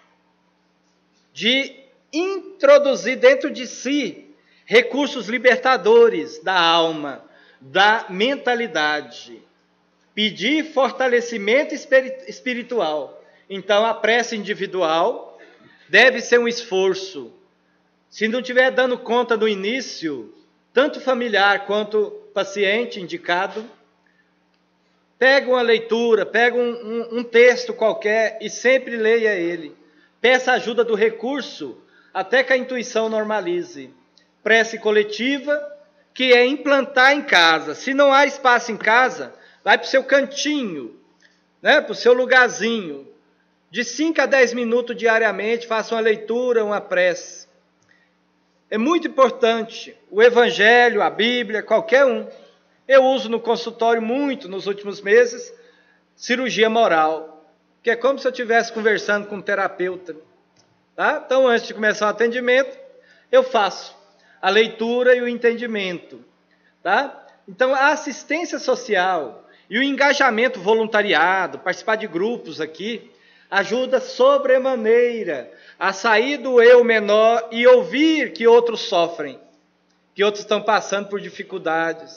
S4: de introduzir dentro de si recursos libertadores da alma, da mentalidade. Pedir fortalecimento espiritual. Então, a prece individual deve ser um esforço. Se não estiver dando conta no início, tanto familiar quanto paciente indicado, pega uma leitura, pega um texto qualquer e sempre leia ele. Peça ajuda do recurso até que a intuição normalize. Prece coletiva, que é implantar em casa. Se não há espaço em casa, vai para o seu cantinho, né, para o seu lugarzinho. De 5 a 10 minutos diariamente, faça uma leitura, uma prece. É muito importante. O Evangelho, a Bíblia, qualquer um. Eu uso no consultório muito, nos últimos meses, cirurgia moral, que é como se eu estivesse conversando com um terapeuta. Tá? Então, antes de começar o atendimento, eu faço a leitura e o entendimento. Tá? Então, a assistência social e o engajamento voluntariado, participar de grupos aqui, ajuda sobremaneira a sair do eu menor e ouvir que outros sofrem, que outros estão passando por dificuldades.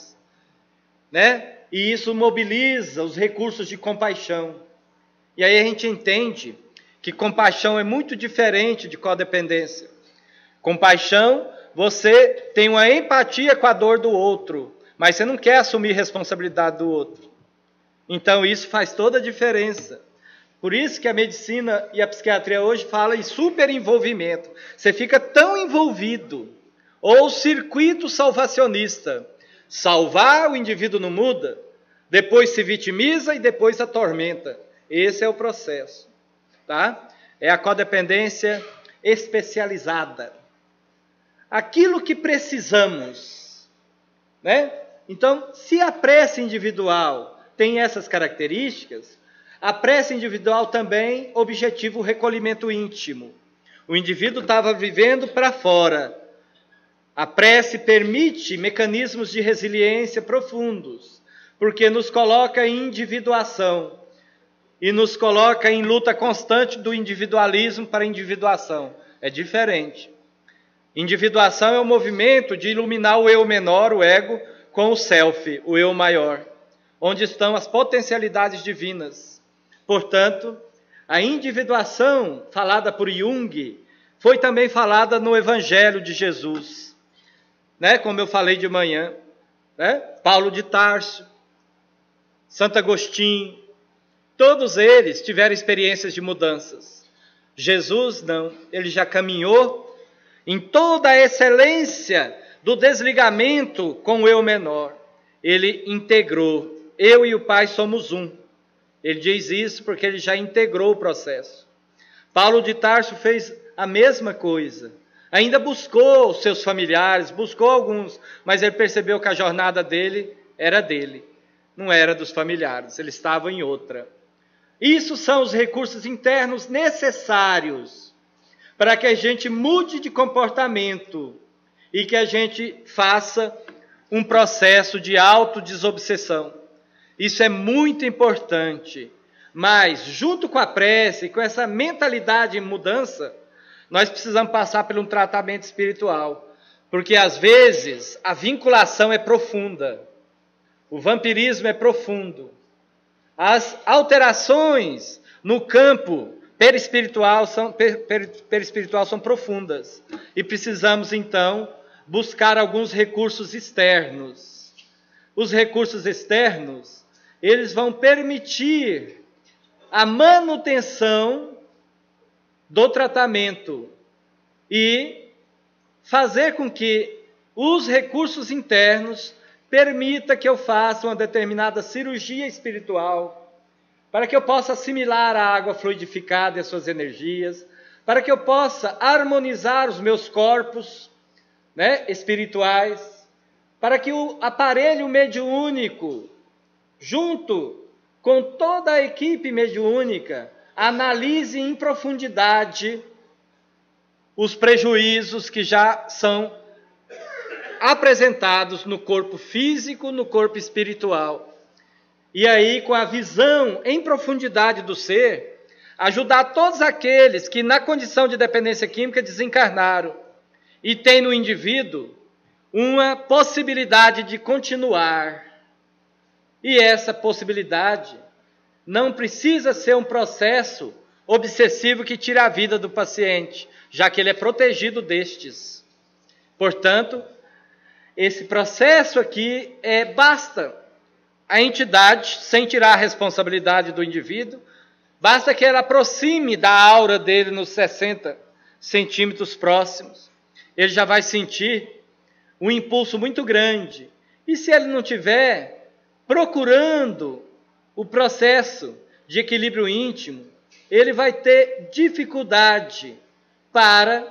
S4: Né? E isso mobiliza os recursos de compaixão. E aí a gente entende que compaixão é muito diferente de codependência. Compaixão, você tem uma empatia com a dor do outro, mas você não quer assumir responsabilidade do outro. Então isso faz toda a diferença. Por isso que a medicina e a psiquiatria hoje falam em superenvolvimento. Você fica tão envolvido. Ou circuito salvacionista. Salvar, o indivíduo não muda, depois se vitimiza e depois atormenta. Esse é o processo. Tá? É a codependência especializada. Aquilo que precisamos. Né? Então, se a prece individual tem essas características, a prece individual também objetiva o recolhimento íntimo. O indivíduo estava vivendo para fora. A prece permite mecanismos de resiliência profundos, porque nos coloca em individuação e nos coloca em luta constante do individualismo para a individuação. É diferente. Individuação é o movimento de iluminar o eu menor, o ego, com o self, o eu maior, onde estão as potencialidades divinas. Portanto, a individuação falada por Jung foi também falada no Evangelho de Jesus. Né? Como eu falei de manhã, né? Paulo de Tarso, Santo Agostinho, todos eles tiveram experiências de mudanças. Jesus não, ele já caminhou em toda a excelência do desligamento com o eu menor. Ele integrou, eu e o Pai somos um. Ele diz isso porque ele já integrou o processo. Paulo de Tarso fez a mesma coisa. Ainda buscou os seus familiares, buscou alguns, mas ele percebeu que a jornada dele, não era dos familiares, ele estava em outra. Isso são os recursos internos necessários para que a gente mude de comportamento e que a gente faça um processo de autodesobsessão. Isso é muito importante, mas junto com a prece, com essa mentalidade em mudança, nós precisamos passar por um tratamento espiritual, porque às vezes a vinculação é profunda, o vampirismo é profundo, as alterações no campo perispiritual são profundas, e precisamos então buscar alguns recursos externos. Os recursos externos, eles vão permitir a manutenção do tratamento e fazer com que os recursos internos permita que eu faça uma determinada cirurgia espiritual, para que eu possa assimilar a água fluidificada e as suas energias, para que eu possa harmonizar os meus corpos, espirituais, para que o aparelho mediúnico, junto com toda a equipe mediúnica, analise em profundidade os prejuízos que já são apresentados no corpo físico, no corpo espiritual. E aí, com a visão em profundidade do ser, ajudar todos aqueles que na condição de dependência química desencarnaram e têm no indivíduo uma possibilidade de continuar. E essa possibilidade não precisa ser um processo obsessivo que tira a vida do paciente, já que ele é protegido destes. Portanto, esse processo aqui basta a entidade, sem tirar a responsabilidade do indivíduo, basta que ela aproxime da aura dele nos 60 centímetros próximos. Ele já vai sentir um impulso muito grande. E se ele não estiver procurando o processo de equilíbrio íntimo, ele vai ter dificuldade para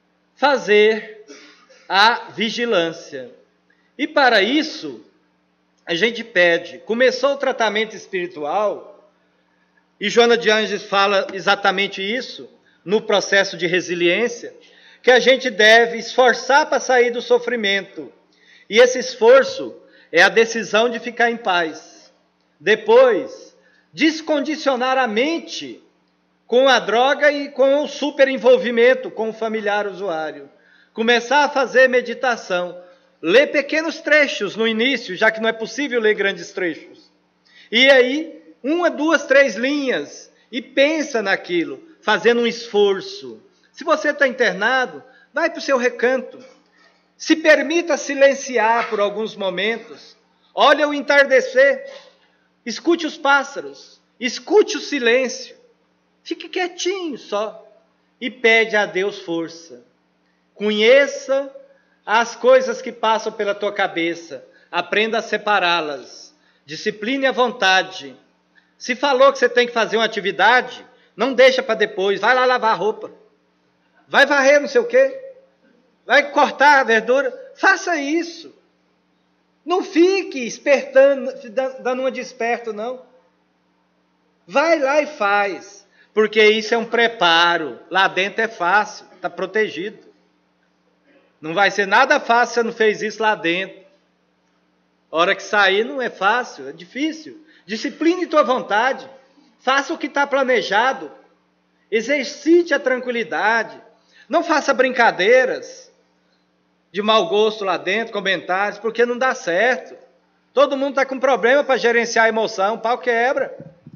S4: fazer a vigilância. E para isso, a gente pede, começou o tratamento espiritual, e Joana de Ângeles fala exatamente isso, no processo de resiliência, que a gente deve esforçar para sair do sofrimento. E esse esforço é a decisão de ficar em paz. Depois, descondicionar a mente com a droga e com o superenvolvimento com o familiar usuário. Começar a fazer meditação. Ler pequenos trechos no início, já que não é possível ler grandes trechos. E aí, 1, 2, 3 linhas, e pensa naquilo, fazendo um esforço. Se você está internado, vai para o seu recanto. Se permita silenciar por alguns momentos. Olha o entardecer. Escute os pássaros. Escute o silêncio. Fique quietinho só. E pede a Deus força. Conheça as coisas que passam pela tua cabeça. Aprenda a separá-las. Discipline a vontade. Se falou que você tem que fazer uma atividade, não deixa para depois. Vai lá lavar a roupa. Vai varrer não sei o quê. Vai cortar a verdura. Faça isso. Não fique espertando, dando uma de esperto, não. Vai lá e faz. Porque isso é um preparo. Lá dentro é fácil. Está protegido. Não vai ser nada fácil se você não fez isso lá dentro. A hora que sair não é fácil, é difícil. Discipline tua vontade. Faça o que está planejado. Exercite a tranquilidade. Não faça brincadeiras de mau gosto lá dentro, comentários, porque não dá certo. Todo mundo está com problema para gerenciar a emoção, o pau quebra.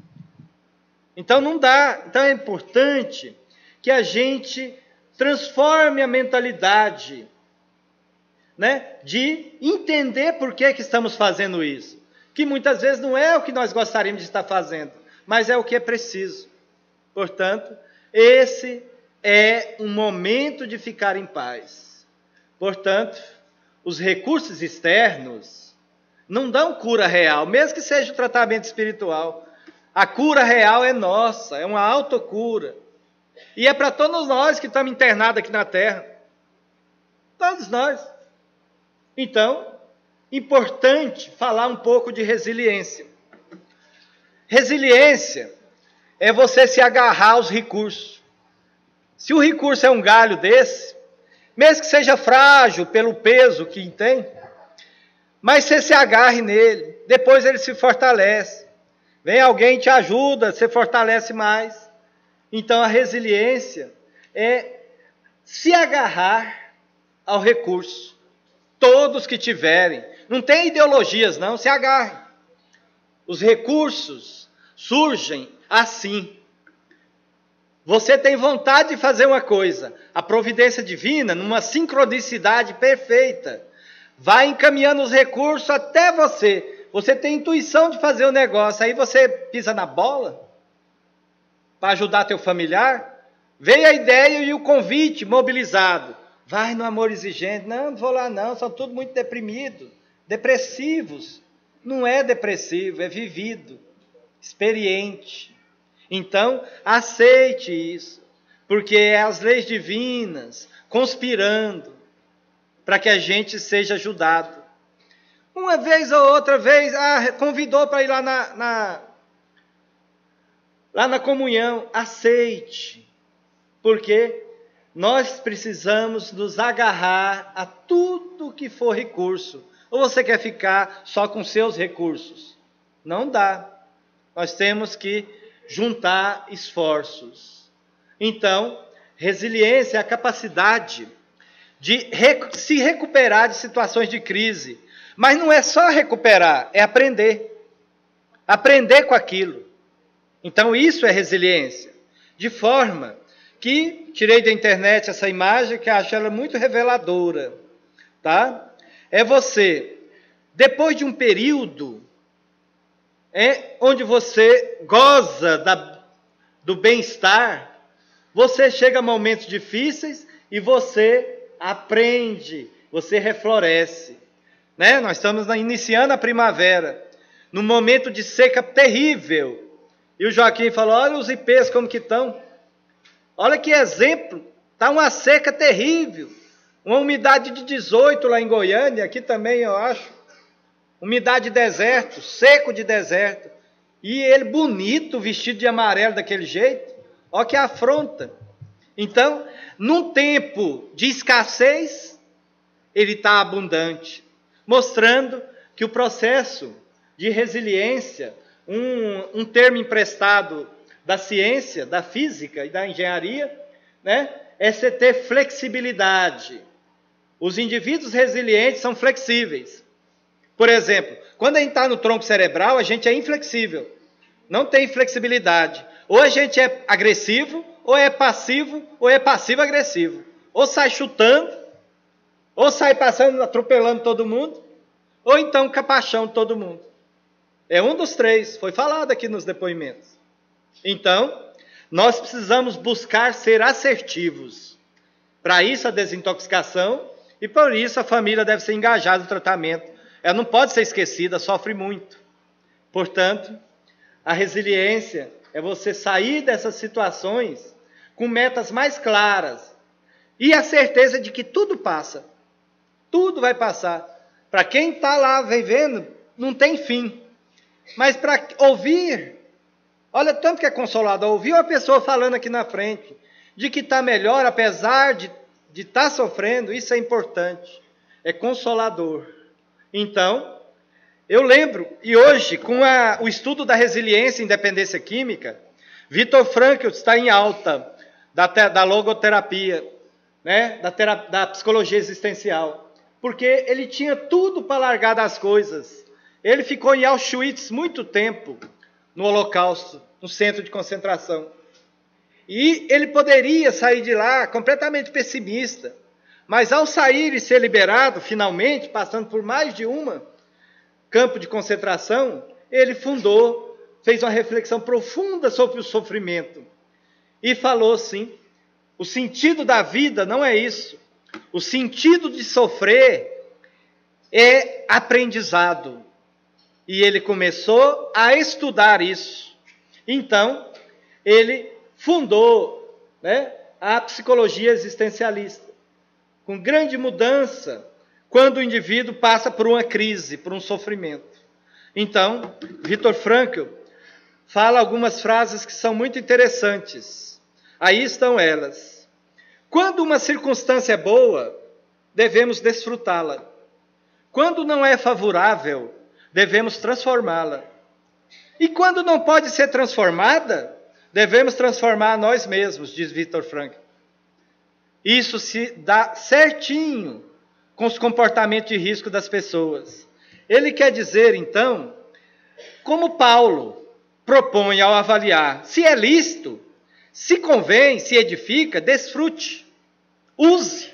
S4: Então não dá. Então é importante que a gente transforme a mentalidade, de entender por que estamos fazendo isso. que muitas vezes não é o que nós gostaríamos de estar fazendo, mas é o que é preciso. Portanto, esse é um momento de ficar em paz. Portanto, os recursos externos não dão cura real, mesmo que seja o tratamento espiritual. A cura real é nossa, é uma autocura. E é para todos nós que estamos internados aqui na Terra. Todos nós. Então, importante falar um pouco de resiliência. Resiliência é você se agarrar aos recursos. Se o recurso é um galho desse, mesmo que seja frágil pelo peso que tem, mas você se agarre nele, depois ele se fortalece. Vem alguém, te ajuda, você fortalece mais. Então a resiliência é se agarrar ao recurso. Todos que tiverem, não tem ideologias não, se agarrem. Os recursos surgem assim. Você tem vontade de fazer uma coisa, a providência divina, numa sincronicidade perfeita, vai encaminhando os recursos até você. Você tem intuição de fazer o negócio, aí você pisa na bola para ajudar teu familiar. Veio a ideia e o convite mobilizado. Vai no amor exigente. Não vou lá não, são todos muito deprimidos, depressivos. Não é depressivo, é vivido, experiente. Então, aceite isso, porque é as leis divinas conspirando para que a gente seja ajudado. Uma vez ou outra vez, convidou para ir lá na comunhão. Aceite, porque nós precisamos nos agarrar a tudo que for recurso. Ou você quer ficar só com seus recursos? Não dá. Nós temos que juntar esforços. Então, resiliência é a capacidade de se recuperar de situações de crise. Mas não é só recuperar, é aprender. Aprender com aquilo. Então, isso é resiliência. De forma que, tirei da internet essa imagem, que acho ela muito reveladora. Tá? É você, depois de um período onde você goza do bem-estar, você chega a momentos difíceis e você aprende, você refloresce. Né? Nós estamos iniciando a primavera, num momento de seca terrível. E o Joaquim falou, olha os ipês como que estão. Olha que exemplo, está uma seca terrível. Uma umidade de 18 lá em Goiânia, aqui também eu acho. Umidade de deserto, seco de deserto. E ele bonito, vestido de amarelo daquele jeito. Olha que afronta. Então, num tempo de escassez, ele está abundante. Mostrando que o processo de resiliência, um termo emprestado da ciência, da física e da engenharia, né, é você ter flexibilidade. Os indivíduos resilientes são flexíveis. Por exemplo, quando a gente está no tronco cerebral, a gente é inflexível. Não tem flexibilidade. Ou a gente é agressivo, ou é passivo, ou é passivo-agressivo. Ou sai chutando, ou sai passando, atropelando todo mundo, ou então capachão todo mundo. É um dos três, foi falado aqui nos depoimentos. Então, nós precisamos buscar ser assertivos. Para isso a desintoxicação, e por isso a família deve ser engajada no tratamento. Ela não pode ser esquecida, sofre muito. Portanto, a resiliência é você sair dessas situações com metas mais claras e a certeza de que tudo passa. Tudo vai passar. Para quem está lá vivendo, não tem fim. Mas para ouvir, olha tanto que é consolador, ouvir uma pessoa falando aqui na frente, de que está melhor, apesar de estar sofrendo, isso é importante. É consolador. Então, eu lembro, e hoje, com o estudo da resiliência e independência química, Viktor Frankl está em alta da logoterapia, né, da psicologia existencial, porque ele tinha tudo para largar das coisas. Ele ficou em Auschwitz muito tempo, no Holocausto, no centro de concentração. E ele poderia sair de lá completamente pessimista, mas ao sair e ser liberado, finalmente, passando por mais de uma campo de concentração, ele fez uma reflexão profunda sobre o sofrimento. E falou assim, o sentido da vida não é isso. O sentido de sofrer é aprendizado. E ele começou a estudar isso. Então, ele fundou, né, a psicologia existencialista, com grande mudança, quando o indivíduo passa por uma crise, por um sofrimento. Então, Viktor Frankl fala algumas frases que são muito interessantes. Aí estão elas. Quando uma circunstância é boa, devemos desfrutá-la. Quando não é favorável, devemos transformá-la. E quando não pode ser transformada, devemos transformar a nós mesmos, diz Viktor Frankl. Isso se dá certinho com os comportamentos de risco das pessoas. Ele quer dizer, então, como Paulo propõe ao avaliar se é lícito, se convém, se edifica, desfrute, use.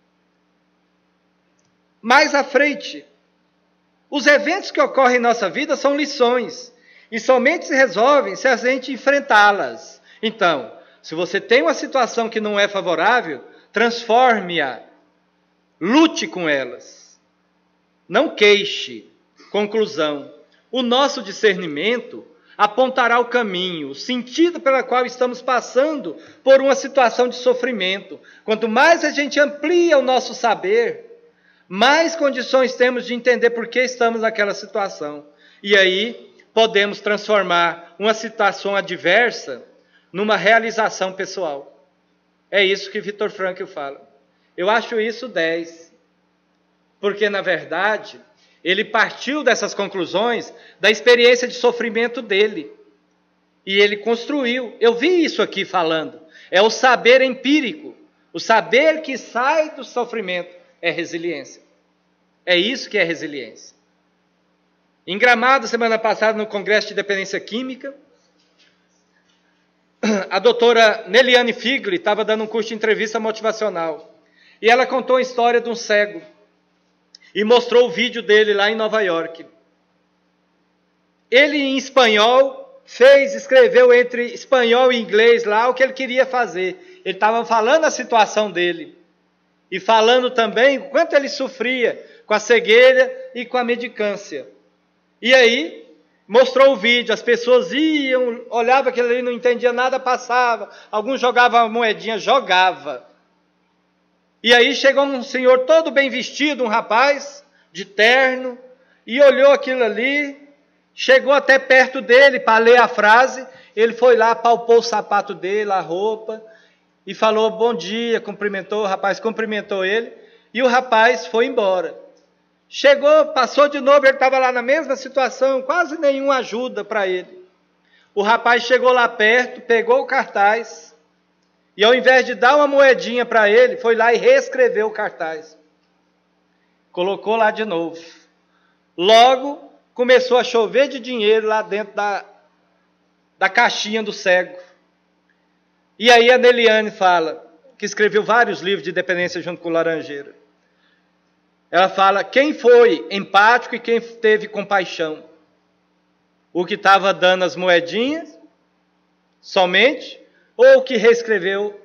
S4: Mais à frente, os eventos que ocorrem em nossa vida são lições e somente se resolvem se a gente enfrentá-las. Então, se você tem uma situação que não é favorável, transforme-a, lute com elas, não queixe. Conclusão, o nosso discernimento apontará o caminho, o sentido pelo qual estamos passando por uma situação de sofrimento. Quanto mais a gente amplia o nosso saber, mais condições temos de entender por que estamos naquela situação. E aí podemos transformar uma situação adversa numa realização pessoal. É isso que Viktor Frankl fala. Eu acho isso 10. Porque, na verdade, ele partiu dessas conclusões da experiência de sofrimento dele. E ele construiu. Eu vi isso aqui falando. É o saber empírico. O saber que sai do sofrimento é resiliência. É isso que é resiliência. Em Gramado, semana passada, no Congresso de Dependência Química, a doutora Neliane Figli estava dando um curso de entrevista motivacional. E ela contou a história de um cego. E mostrou o vídeo dele lá em Nova York. Ele, em espanhol, escreveu entre espanhol e inglês lá o que ele queria fazer. Ele estava falando a situação dele. E falando também o quanto ele sofria com a cegueira e com a mendicância. E aí, mostrou o vídeo, as pessoas iam, olhavam aquilo ali, não entendia nada, passava. Alguns jogavam a moedinha, jogava. E aí chegou um senhor todo bem vestido, um rapaz de terno, e olhou aquilo ali, chegou até perto dele para ler a frase, ele foi lá, palpou o sapato dele, a roupa, e falou bom dia, cumprimentou, o rapaz cumprimentou ele, e o rapaz foi embora. Chegou, passou de novo, ele estava lá na mesma situação, quase nenhuma ajuda para ele. O rapaz chegou lá perto, pegou o cartaz, e ao invés de dar uma moedinha para ele, foi lá e reescreveu o cartaz. Colocou lá de novo. Logo, começou a chover de dinheiro lá dentro da caixinha do cego. E aí a Neliane fala, que escreveu vários livros de dependência junto com o Laranjeira. Ela fala, quem foi empático e quem teve compaixão? O que estava dando as moedinhas, somente, ou que reescreveu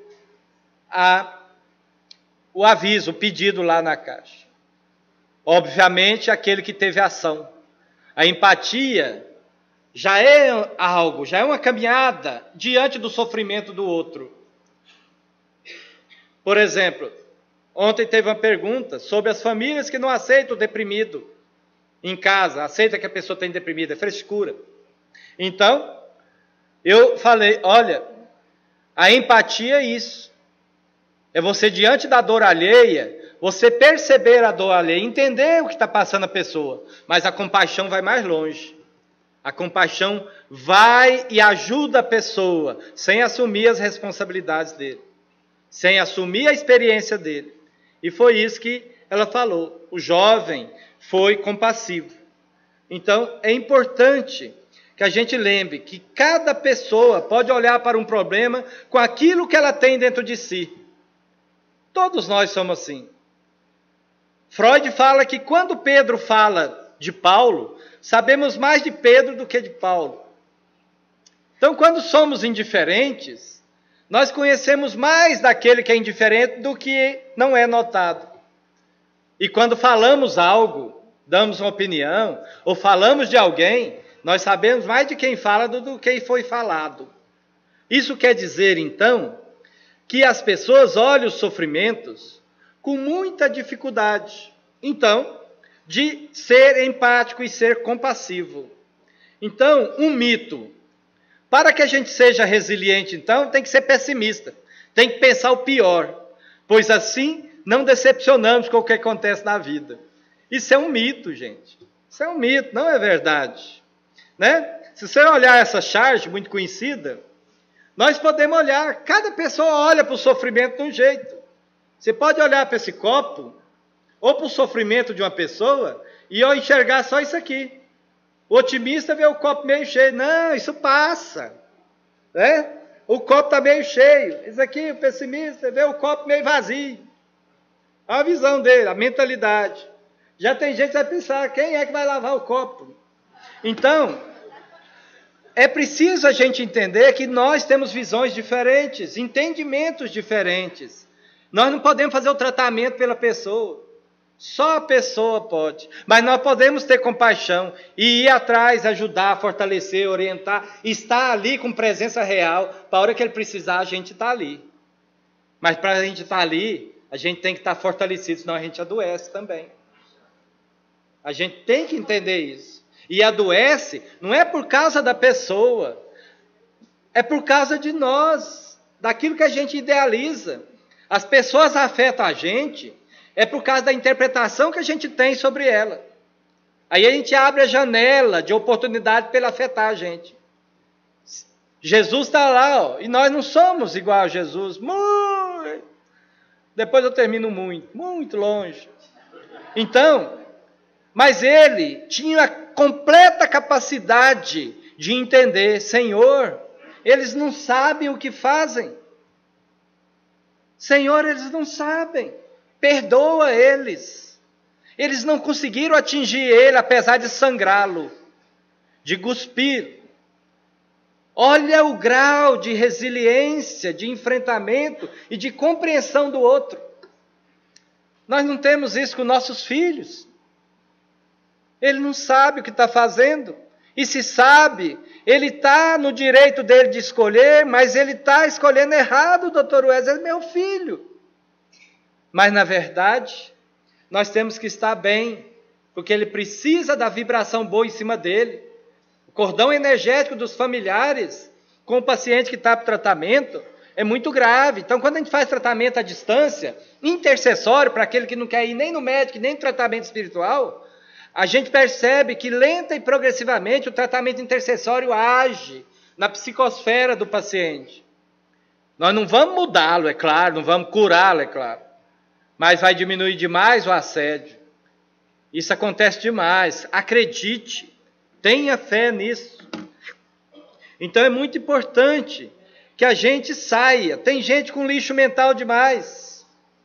S4: o aviso, o pedido lá na caixa. Obviamente, aquele que teve ação. A empatia já é algo, já é uma caminhada diante do sofrimento do outro. Por exemplo, ontem teve uma pergunta sobre as famílias que não aceitam o deprimido em casa, aceita que a pessoa tem deprimido, é frescura. Então, eu falei, olha, a empatia é isso. É você, diante da dor alheia, você perceber a dor alheia, entender o que está passando a pessoa. Mas a compaixão vai mais longe. A compaixão vai e ajuda a pessoa, sem assumir as responsabilidades dele. Sem assumir a experiência dele. E foi isso que ela falou. O jovem foi compassivo. Então, é importante que a gente lembre que cada pessoa pode olhar para um problema com aquilo que ela tem dentro de si. Todos nós somos assim. Freud fala que quando Pedro fala de Paulo, sabemos mais de Pedro do que de Paulo. Então, quando somos indiferentes, nós conhecemos mais daquele que é indiferente do que não é notado. E quando falamos algo, damos uma opinião, ou falamos de alguém, nós sabemos mais de quem fala do que foi falado. Isso quer dizer, então, que as pessoas olham os sofrimentos com muita dificuldade. Então, de ser empático e ser compassivo. Então, um mito. Para que a gente seja resiliente, então, tem que ser pessimista. Tem que pensar o pior. Pois assim, não decepcionamos com o que acontece na vida. Isso é um mito, gente. Isso é um mito, não é verdade. Né? Se você olhar essa charge muito conhecida, nós podemos olhar, cada pessoa olha para o sofrimento de um jeito. Você pode olhar para esse copo, ou para o sofrimento de uma pessoa, e eu enxergar só isso aqui. O otimista vê o copo meio cheio. Não, isso passa. Né? O copo está meio cheio. Isso aqui, o pessimista, vê o copo meio vazio. A visão dele, a mentalidade. Já tem gente que vai pensar, quem é que vai lavar o copo? Então, é preciso a gente entender que nós temos visões diferentes, entendimentos diferentes. Nós não podemos fazer o tratamento pela pessoa. Só a pessoa pode. Mas nós podemos ter compaixão e ir atrás, ajudar, fortalecer, orientar, estar ali com presença real. Para a hora que ele precisar, a gente está ali. Mas para a gente estar ali, a gente tem que estar fortalecido, senão a gente adoece também. A gente tem que entender isso. E adoece não é por causa da pessoa, é por causa de nós, daquilo que a gente idealiza. As pessoas afetam a gente, é por causa da interpretação que a gente tem sobre ela. Aí a gente abre a janela de oportunidade para ele afetar a gente. Jesus está lá, ó, e nós não somos igual a Jesus. Muito. Depois eu termino muito longe. Então, mas ele tinha a completa capacidade de entender, Senhor, eles não sabem o que fazem. Senhor, eles não sabem. Perdoa eles. Eles não conseguiram atingir ele, apesar de sangrá-lo, de cuspir. Olha o grau de resiliência, de enfrentamento e de compreensão do outro. Nós não temos isso com nossos filhos. Ele não sabe o que está fazendo. E se sabe, ele está no direito dele de escolher, mas ele está escolhendo errado, doutor Wesley, é meu filho. Mas, na verdade, nós temos que estar bem, porque ele precisa da vibração boa em cima dele. O cordão energético dos familiares com o paciente que está para tratamento é muito grave. Então, quando a gente faz tratamento à distância, intercessório, para aquele que não quer ir nem no médico, nem no tratamento espiritual, a gente percebe que lenta e progressivamente o tratamento intercessório age na psicosfera do paciente. Nós não vamos mudá-lo, é claro, não vamos curá-lo, é claro. Mas vai diminuir demais o assédio. Isso acontece demais. Acredite, tenha fé nisso. Então é muito importante que a gente saia. Tem gente com lixo mental demais.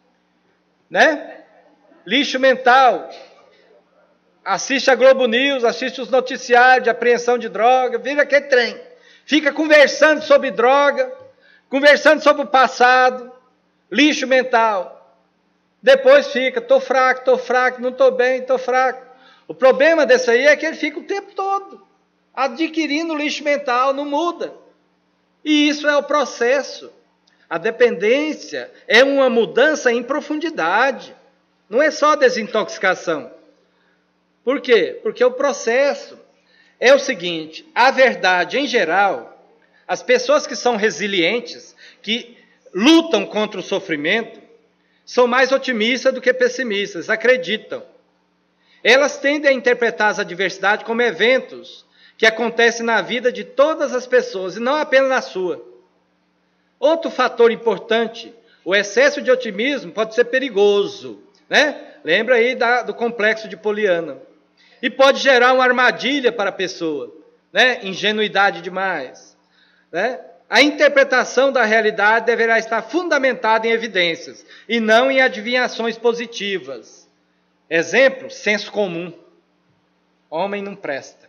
S4: Né? Lixo mental. Assiste a Globo News, assiste os noticiários de apreensão de droga, vira aquele trem. Fica conversando sobre droga, conversando sobre o passado. Lixo mental. Depois fica, estou fraco, não estou bem, estou fraco. O problema desse aí é que ele fica o tempo todo adquirindo lixo mental, não muda. E isso é o processo. A dependência é uma mudança em profundidade. Não é só desintoxicação. Por quê? Porque o processo é o seguinte, a verdade em geral, as pessoas que são resilientes, que lutam contra o sofrimento, são mais otimistas do que pessimistas, acreditam. Elas tendem a interpretar as adversidades como eventos que acontecem na vida de todas as pessoas, e não apenas na sua. Outro fator importante, o excesso de otimismo pode ser perigoso, né? Lembra aí do complexo de Poliana. E pode gerar uma armadilha para a pessoa, né? Ingenuidade demais, né? A interpretação da realidade deverá estar fundamentada em evidências e não em adivinhações positivas. Exemplo, senso comum. homem não presta.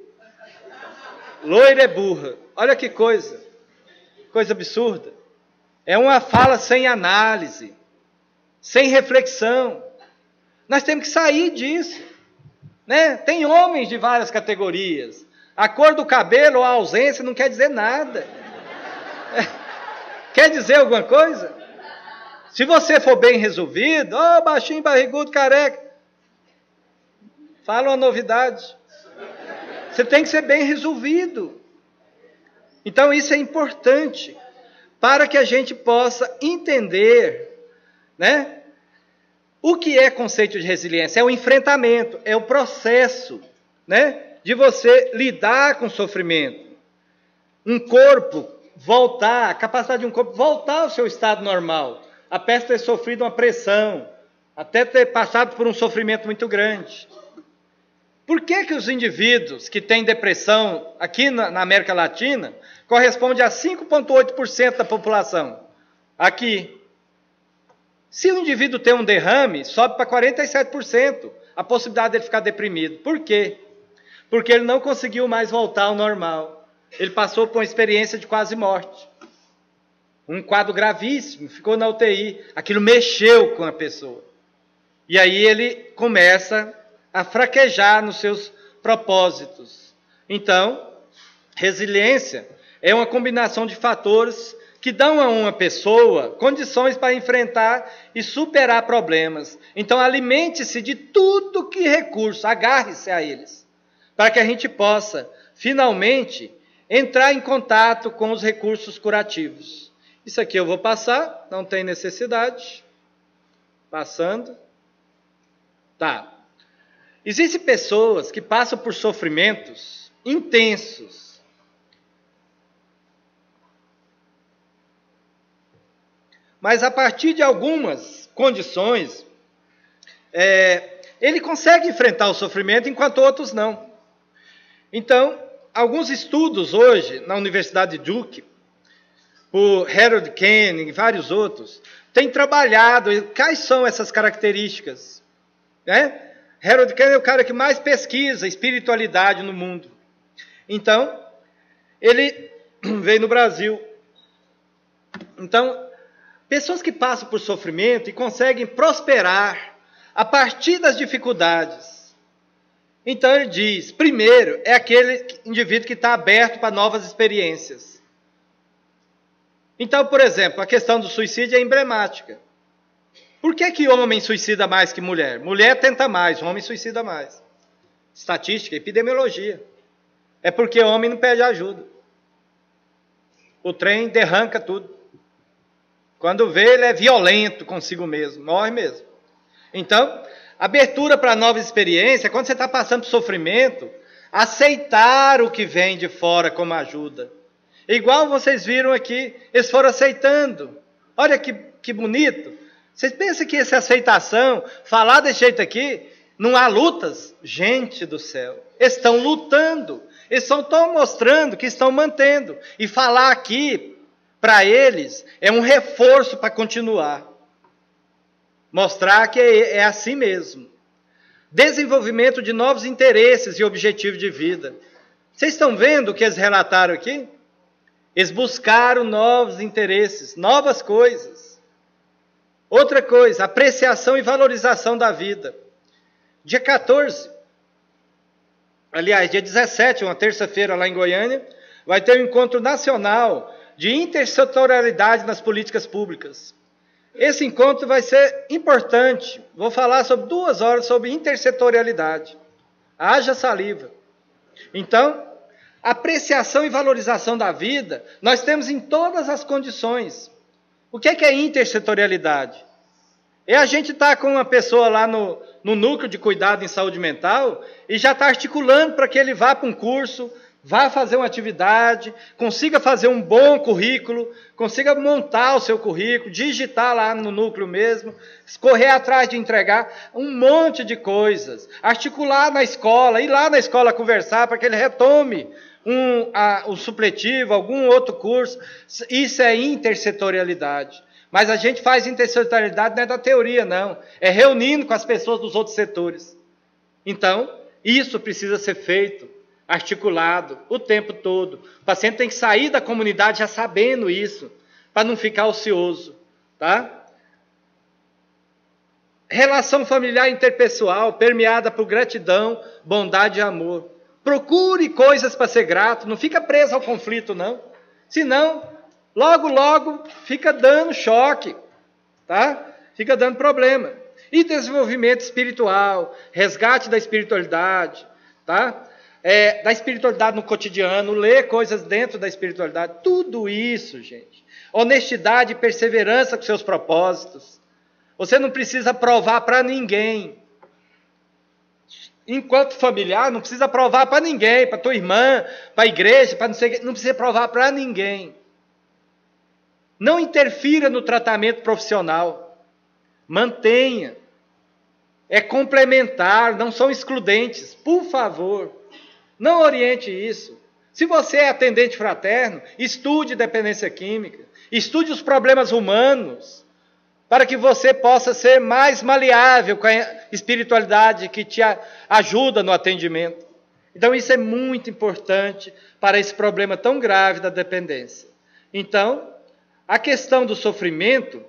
S4: Loira é burra. Olha que coisa absurda. É uma fala sem análise, sem reflexão. Nós temos que sair disso, né? Tem homens de várias categorias. A cor do cabelo ou a ausência não quer dizer nada. Quer dizer alguma coisa? Se você for bem resolvido, baixinho, barrigudo, careca, fala uma novidade. Você tem que ser bem resolvido. Então isso é importante para que a gente possa entender, né? O que é conceito de resiliência? É o enfrentamento, é o processo, né, de você lidar com o sofrimento. Um corpo voltar, a capacidade de um corpo voltar ao seu estado normal, após ter sofrido uma pressão, até ter passado por um sofrimento muito grande. Por que os indivíduos que têm depressão aqui na América Latina correspondem a 5,8% da população? Aqui. Se o indivíduo tem um derrame, sobe para 47% a possibilidade dele ficar deprimido. Por quê? Porque ele não conseguiu mais voltar ao normal. Ele passou por uma experiência de quase morte. Um quadro gravíssimo, ficou na UTI. Aquilo mexeu com a pessoa. E aí ele começa a fraquejar nos seus propósitos. Então, resiliência é uma combinação de fatores que dão a uma pessoa condições para enfrentar e superar problemas. Então, alimente-se de tudo que recurso, agarre-se a eles, para que a gente possa, finalmente, entrar em contato com os recursos curativos. Isso aqui eu vou passar, não tem necessidade. Passando. Tá. Existem pessoas que passam por sofrimentos intensos. Mas a partir de algumas condições, ele consegue enfrentar o sofrimento, enquanto outros não. Então, alguns estudos hoje, na Universidade de Duke, por Harold Koenig e vários outros, têm trabalhado quais são essas características, né? Harold Koenig é o cara que mais pesquisa espiritualidade no mundo. Então, ele veio no Brasil. Então, pessoas que passam por sofrimento e conseguem prosperar a partir das dificuldades. Então, ele diz, primeiro, é aquele indivíduo que está aberto para novas experiências. Então, por exemplo, a questão do suicídio é emblemática. Por que homem suicida mais que mulher? Mulher tenta mais, homem suicida mais. Estatística, epidemiologia. É porque homem não pede ajuda. O trem derranca tudo. Quando vê, ele é violento consigo mesmo, morre mesmo. Então, abertura para novas experiências, quando você está passando por sofrimento, aceitar o que vem de fora como ajuda. Igual vocês viram aqui, eles foram aceitando. Olha que bonito. Vocês pensam que essa aceitação, falar desse jeito aqui, não há lutas? Gente do céu, eles estão lutando, eles estão mostrando que estão mantendo. E falar aqui, para eles, é um reforço para continuar. Mostrar que é assim mesmo. Desenvolvimento de novos interesses e objetivos de vida. Vocês estão vendo o que eles relataram aqui? Eles buscaram novos interesses, novas coisas. Outra coisa, apreciação e valorização da vida. Dia 14, aliás, dia 17, uma terça-feira lá em Goiânia, vai ter um encontro nacional de intersetorialidade nas políticas públicas. Esse encontro vai ser importante. Vou falar sobre 2 horas sobre intersetorialidade. Haja saliva. Então, apreciação e valorização da vida, nós temos em todas as condições. O que é intersetorialidade? É a gente estar com uma pessoa lá no núcleo de cuidado em saúde mental e já está articulando para que ele vá para um curso, vá fazer uma atividade, consiga fazer um bom currículo, consiga montar o seu currículo, digitar lá no núcleo mesmo, correr atrás de entregar um monte de coisas, articular na escola, ir lá na escola conversar para que ele retome um supletivo, algum outro curso. Isso é intersetorialidade. Mas a gente faz intersetorialidade não é da teoria, não. É reunindo com as pessoas dos outros setores. Então, Isso precisa ser feito, articulado, o tempo todo. O paciente tem que sair da comunidade já sabendo isso, para não ficar ocioso, tá? Relação familiar interpessoal, permeada por gratidão, bondade e amor. Procure coisas para ser grato, não fica preso ao conflito, não. Senão, logo, logo, fica dando choque, tá? Fica dando problema. E desenvolvimento espiritual, resgate da espiritualidade, tá? Da espiritualidade no cotidiano, ler coisas dentro da espiritualidade, tudo isso, gente. Honestidade e perseverança com seus propósitos. Você não precisa provar para ninguém. Enquanto familiar, não precisa provar para ninguém, para tua irmã, para a igreja, para não precisa provar para ninguém. Não interfira no tratamento profissional. Mantenha. É complementar, não são excludentes. Por favor, não oriente isso. Se você é atendente fraterno, estude dependência química, estude os problemas humanos, para que você possa ser mais maleável com a espiritualidade que te ajuda no atendimento. Então, isso é muito importante para esse problema tão grave da dependência. Então, a questão do sofrimento,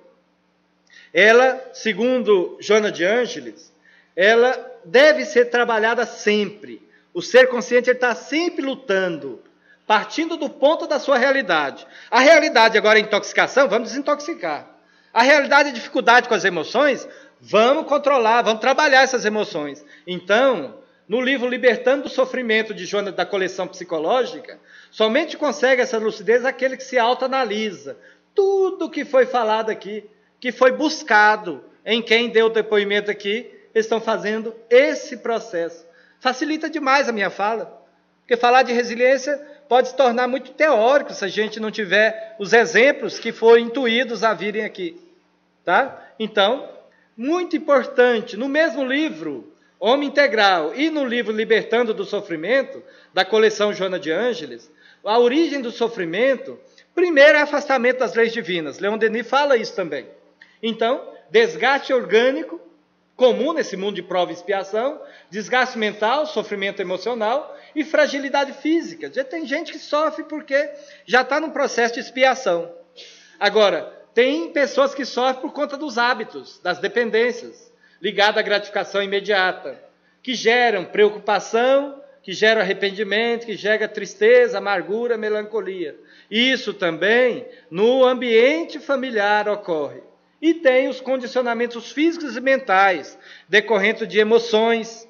S4: ela, segundo Joana de Ângeles, ela deve ser trabalhada sempre. O ser consciente está sempre lutando, partindo do ponto da sua realidade. A realidade agora é intoxicação, vamos desintoxicar. A realidade é dificuldade com as emoções, vamos controlar, vamos trabalhar essas emoções. Então, no livro Libertando do Sofrimento, de Joana, da coleção psicológica, somente consegue essa lucidez aquele que se autoanalisa. Tudo que foi falado aqui, que foi buscado em quem deu o depoimento aqui, eles estão fazendo esse processo. Facilita demais a minha fala, porque falar de resiliência pode se tornar muito teórico se a gente não tiver os exemplos que foram intuídos a virem aqui. Tá? Então, muito importante, no mesmo livro, Homem Integral, e no livro Libertando do Sofrimento, da coleção Joana de Ângeles, a origem do sofrimento, primeiro é afastamento das leis divinas. Leon Denis fala isso também. Então, desgaste orgânico, comum nesse mundo de prova e expiação, desgaste mental, sofrimento emocional e fragilidade física. Já tem gente que sofre porque já está num processo de expiação. Agora, tem pessoas que sofrem por conta dos hábitos, das dependências, ligadas à gratificação imediata, que geram preocupação, que geram arrependimento, que geram tristeza, amargura, melancolia. Isso também no ambiente familiar ocorre. E tem os condicionamentos físicos e mentais, decorrentes de emoções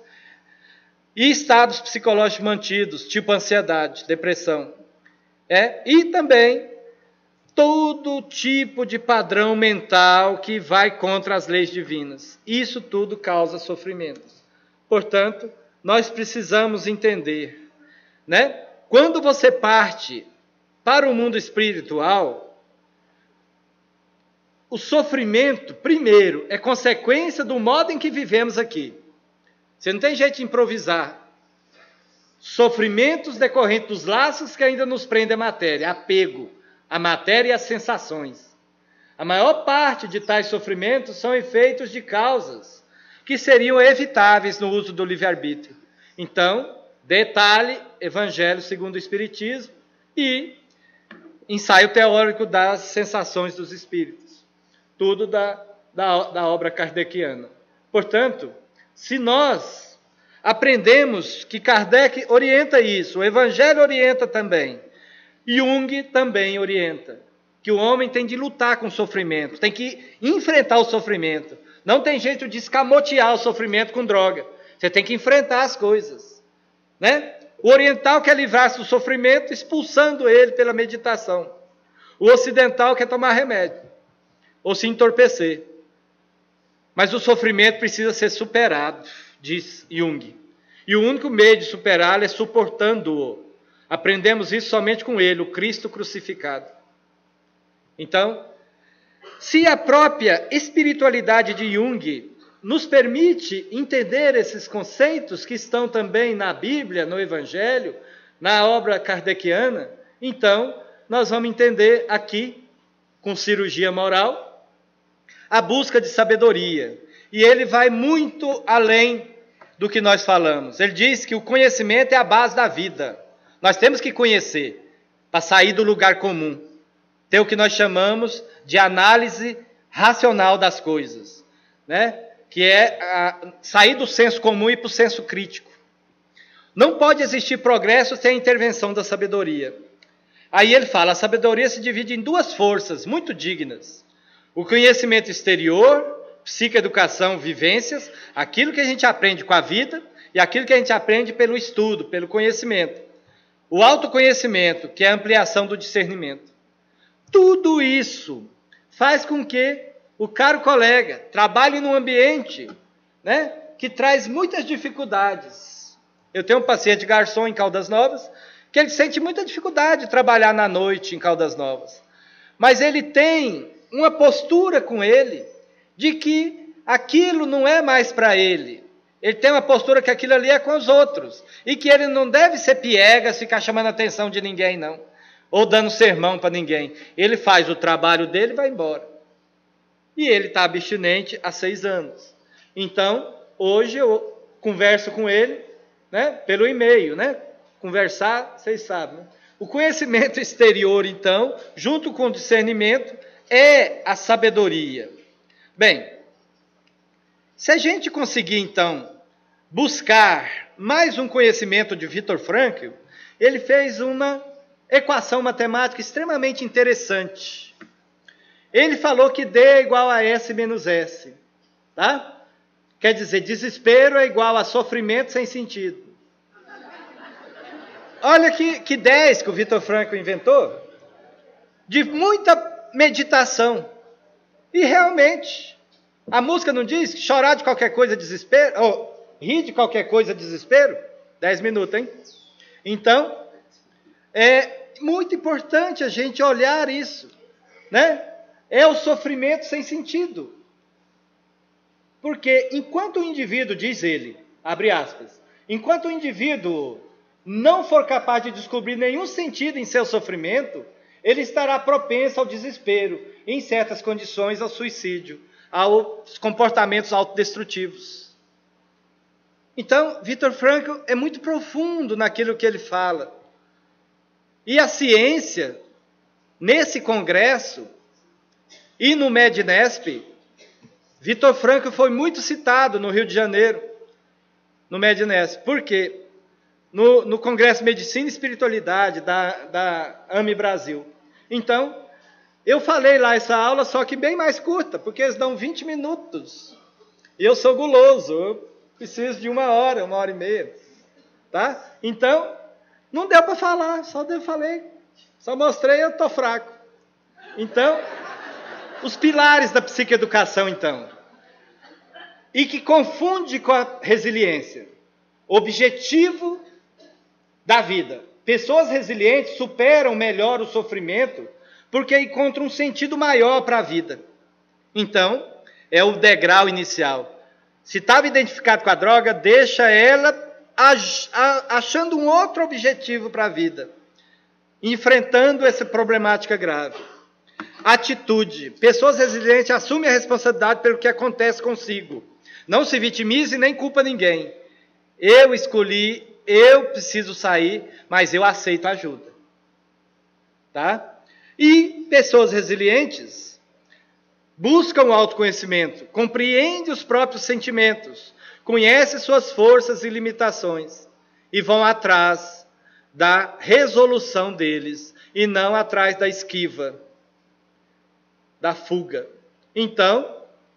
S4: e estados psicológicos mantidos, tipo ansiedade, depressão. E também todo tipo de padrão mental que vai contra as leis divinas. Isso tudo causa sofrimentos. Portanto, nós precisamos entender, né? Quando você parte para o mundo espiritual, o sofrimento, primeiro, é consequência do modo em que vivemos aqui. Você não tem jeito de improvisar. Sofrimentos decorrentes dos laços que ainda nos prendem à matéria, apego à matéria e às sensações. A maior parte de tais sofrimentos são efeitos de causas que seriam evitáveis no uso do livre-arbítrio. Então, detalhe, Evangelho segundo o Espiritismo e ensaio teórico das sensações dos espíritos. Tudo da obra kardeciana. Portanto, se nós aprendemos que Kardec orienta isso, o Evangelho orienta também, Jung também orienta, que o homem tem de lutar com o sofrimento, tem que enfrentar o sofrimento. Não tem jeito de escamotear o sofrimento com droga. Você tem que enfrentar as coisas. Né? O oriental quer livrar-se do sofrimento expulsando ele pela meditação. O ocidental quer tomar remédio ou se entorpecer. Mas o sofrimento precisa ser superado, diz Jung. E o único meio de superá-lo é suportando-o. Aprendemos isso somente com ele, o Cristo crucificado. Então, se a própria espiritualidade de Jung nos permite entender esses conceitos que estão também na Bíblia, no Evangelho, na obra kardeciana, então nós vamos entender aqui, com cirurgia moral, a busca de sabedoria. E ele vai muito além do que nós falamos. Ele diz que o conhecimento é a base da vida. Nós temos que conhecer para sair do lugar comum. Ter o que nós chamamos de análise racional das coisas, né? Que é sair do senso comum e para o senso crítico. Não pode existir progresso sem a intervenção da sabedoria. Aí ele fala, a sabedoria se divide em duas forças muito dignas. O conhecimento exterior, psicoeducação, vivências, aquilo que a gente aprende com a vida e aquilo que a gente aprende pelo estudo, pelo conhecimento. O autoconhecimento, que é a ampliação do discernimento. Tudo isso faz com que o caro colega trabalhe num ambiente, né, que traz muitas dificuldades. Eu tenho um paciente garçom em Caldas Novas, que ele sente muita dificuldade de trabalhar na noite em Caldas Novas. Mas ele tem uma postura com ele de que aquilo não é mais para ele. Ele tem uma postura que aquilo ali é com os outros. E que ele não deve ser piegas, ficar chamando a atenção de ninguém, não. Ou dando sermão para ninguém. Ele faz o trabalho dele e vai embora. E ele está abstinente há 6 anos. Então, hoje eu converso com ele, né, pelo e-mail, né? Conversar, vocês sabem. Né? O conhecimento exterior, então, junto com o discernimento, é a sabedoria. Bem, se a gente conseguir, então, buscar mais um conhecimento de Viktor Frankl, ele fez uma equação matemática extremamente interessante. Ele falou que D é igual a S menos S. Tá? Quer dizer, desespero é igual a sofrimento sem sentido. Olha que 10 que o Viktor Frankl inventou, de muita meditação. E realmente, a música não diz que chorar de qualquer coisa é desespero, ou rir de qualquer coisa é desespero? 10 minutos, hein? Então, é muito importante a gente olhar isso, né? É o sofrimento sem sentido. Porque enquanto o indivíduo, diz ele, abre aspas, enquanto o indivíduo não for capaz de descobrir nenhum sentido em seu sofrimento, ele estará propenso ao desespero, em certas condições ao suicídio, aos comportamentos autodestrutivos. Então, Viktor Frankl é muito profundo naquilo que ele fala. E a ciência, nesse congresso e no Mednesp, Viktor Frankl foi muito citado no Rio de Janeiro, no Mednesp. Por quê? No Congresso Medicina e Espiritualidade da AME Brasil. Então, eu falei lá essa aula, só que bem mais curta, porque eles dão 20 minutos. E eu sou guloso, eu preciso de 1 hora, 1h30. Tá? Então, não deu para falar, só mostrei, eu estou fraco. Então, os pilares da psicoeducação, então. E que confunde com a resiliência. Objetivo da vida. Pessoas resilientes superam melhor o sofrimento porque encontram um sentido maior para a vida. Então, é o degrau inicial. Se estava identificado com a droga, deixa ela achando um outro objetivo para a vida, enfrentando essa problemática grave. Atitude. Pessoas resilientes assumem a responsabilidade pelo que acontece consigo. Não se vitimize nem culpa ninguém. Eu escolhi, eu preciso sair, mas eu aceito ajuda. Tá? E pessoas resilientes buscam o autoconhecimento, compreendem os próprios sentimentos, conhecem suas forças e limitações e vão atrás da resolução deles e não atrás da esquiva, da fuga. Então,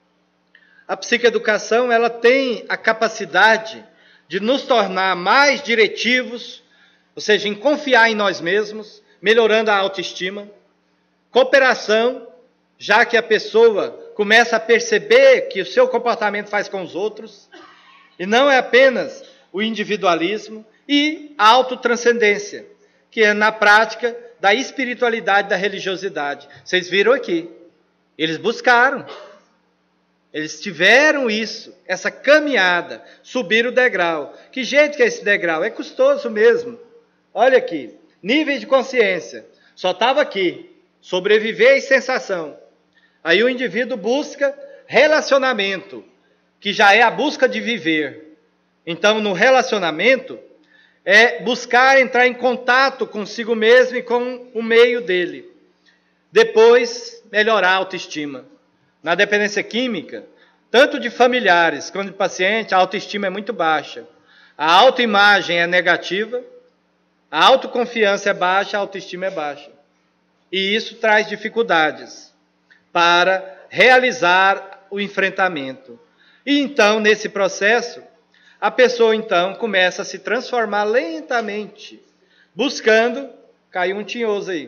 S4: a psicoeducação ela tem a capacidade de nos tornar mais diretivos, ou seja, em confiar em nós mesmos, melhorando a autoestima, cooperação, já que a pessoa começa a perceber que o seu comportamento faz com os outros, e não é apenas o individualismo, e a autotranscendência, que é na prática da espiritualidade, da religiosidade. Vocês viram aqui, eles buscaram, eles tiveram isso, essa caminhada, subir o degrau. Que jeito que é esse degrau? É custoso mesmo. Olha aqui, nível de consciência, só estava aqui, sobreviver e sensação. Aí o indivíduo busca relacionamento, que já é a busca de viver. Então, no relacionamento, é buscar entrar em contato consigo mesmo e com o meio dele. Depois, melhorar a autoestima. Na dependência química, tanto de familiares quanto de paciente, a autoestima é muito baixa. A autoimagem é negativa, a autoconfiança é baixa, a autoestima é baixa. E isso traz dificuldades para realizar o enfrentamento. E então, nesse processo, a pessoa então começa a se transformar lentamente, buscando, caiu um tinhoso aí,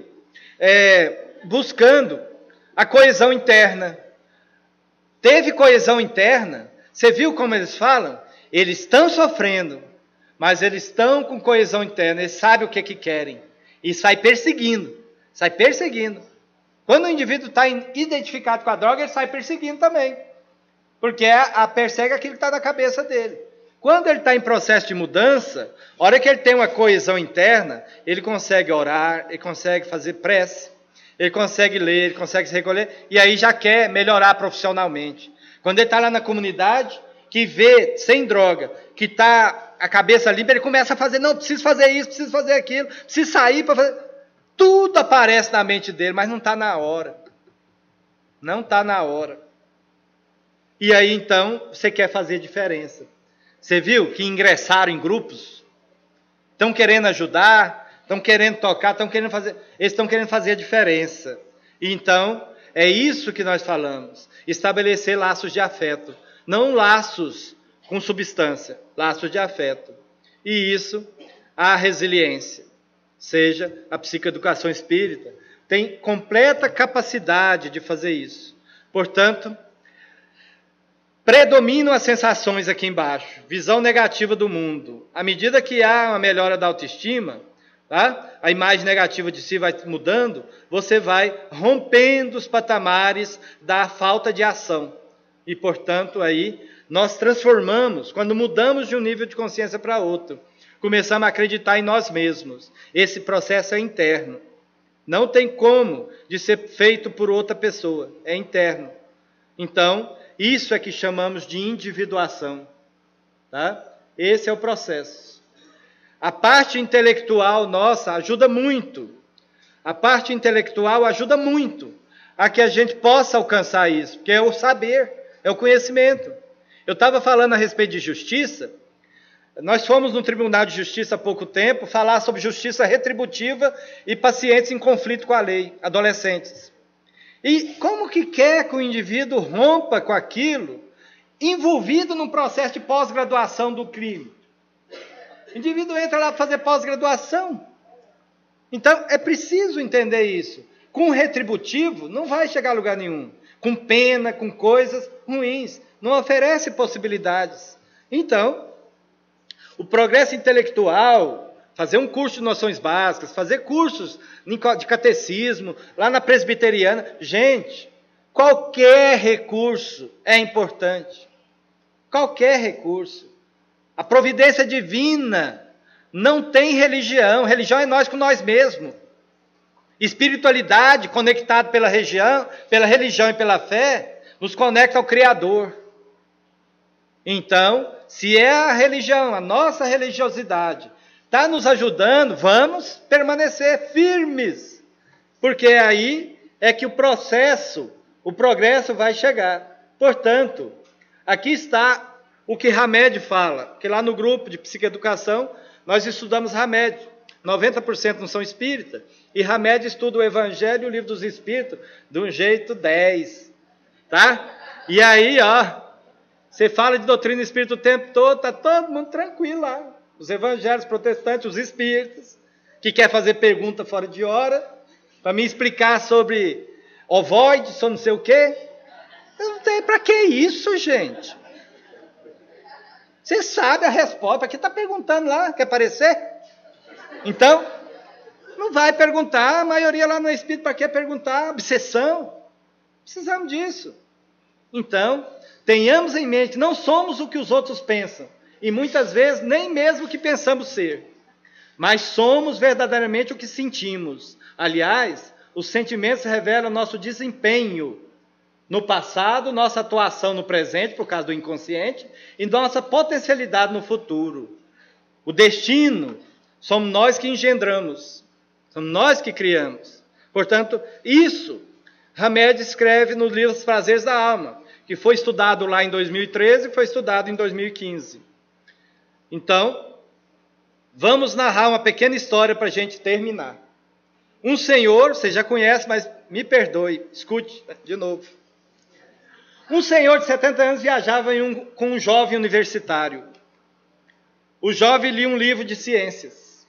S4: buscando a coesão interna. Teve coesão interna, você viu como eles falam? Eles estão sofrendo, mas eles estão com coesão interna, eles sabem o que querem, e sai perseguindo. Quando o indivíduo está identificado com a droga, ele sai perseguindo também, porque persegue aquilo que está na cabeça dele. Quando ele está em processo de mudança, a hora que ele tem uma coesão interna, ele consegue orar, ele consegue fazer prece, ele consegue ler, ele consegue se recolher, e aí já quer melhorar profissionalmente. Quando ele está lá na comunidade, que vê, sem droga, que está a cabeça limpa, ele começa a fazer, não, preciso fazer isso, preciso fazer aquilo, preciso sair para fazer... Tudo aparece na mente dele, mas não está na hora. Não está na hora. E aí, então, você quer fazer diferença. Você viu que ingressaram em grupos? Estão querendo ajudar, estão querendo tocar, estão querendo fazer... Eles estão querendo fazer a diferença. E então, é isso que nós falamos. Estabelecer laços de afeto. Não laços com substância, laços de afeto. E isso, a resiliência. Seja a psicoeducação espírita, tem completa capacidade de fazer isso. Portanto, predominam as sensações aqui embaixo, visão negativa do mundo. À medida que há uma melhora da autoestima, tá? A imagem negativa de si vai mudando, você vai rompendo os patamares da falta de ação. E, portanto, aí nós transformamos, quando mudamos de um nível de consciência para outro, começamos a acreditar em nós mesmos. Esse processo é interno. Não tem como de ser feito por outra pessoa. É interno. Então, isso é que chamamos de individuação. Tá? Esse é o processo. A parte intelectual nossa ajuda muito. A parte intelectual ajuda muito a que a gente possa alcançar isso. Porque é o saber, é o conhecimento. Eu estava falando a respeito de justiça. Nós fomos no Tribunal de Justiça há pouco tempo falar sobre justiça retributiva e pacientes em conflito com a lei, adolescentes. E como que quer que o indivíduo rompa com aquilo, envolvido num processo de pós-graduação do crime? O indivíduo entra lá para fazer pós-graduação. Então, é preciso entender isso. Com retributivo, não vai chegar a lugar nenhum. Com pena, com coisas ruins. Não oferece possibilidades. Então, o progresso intelectual, fazer um curso de noções básicas, fazer cursos de catecismo, lá na presbiteriana. Gente, qualquer recurso é importante. Qualquer recurso. A providência divina não tem religião. Religião é nós com nós mesmos. Espiritualidade, conectada pela religião e pela fé, nos conecta ao Criador. Então, se é a religião, a nossa religiosidade, está nos ajudando, vamos permanecer firmes. Porque aí é que o progresso vai chegar. Portanto, aqui está o que Hamed fala, que lá no grupo de psicoeducação, nós estudamos Hamed. 90% não são espíritas, e Hamed estuda o Evangelho e o Livro dos Espíritos de um jeito 10. Tá? E aí, você fala de doutrina espírita o tempo todo, está todo mundo tranquilo lá. Os evangélicos protestantes, os espíritas, que quer fazer pergunta fora de hora, para me explicar sobre ovoide, sobre não sei o quê. Eu não tenho para que isso, gente? Você sabe a resposta, para que está perguntando lá? Quer aparecer? Então, não vai perguntar, a maioria lá no espírito, para que perguntar? Obsessão. Precisamos disso. Então, tenhamos em mente, não somos o que os outros pensam, e muitas vezes nem mesmo o que pensamos ser, mas somos verdadeiramente o que sentimos. Aliás, os sentimentos revelam nosso desempenho no passado, nossa atuação no presente, por causa do inconsciente, e nossa potencialidade no futuro. O destino, somos nós que engendramos, somos nós que criamos. Portanto, isso, Hamed escreve no livro Os Prazeres da Alma, que foi estudado lá em 2013 e foi estudado em 2015. Então, vamos narrar uma pequena história para a gente terminar. Um senhor, você já conhece, mas me perdoe, escute de novo. Um senhor de 70 anos viajava com um jovem universitário. O jovem lia um livro de ciências.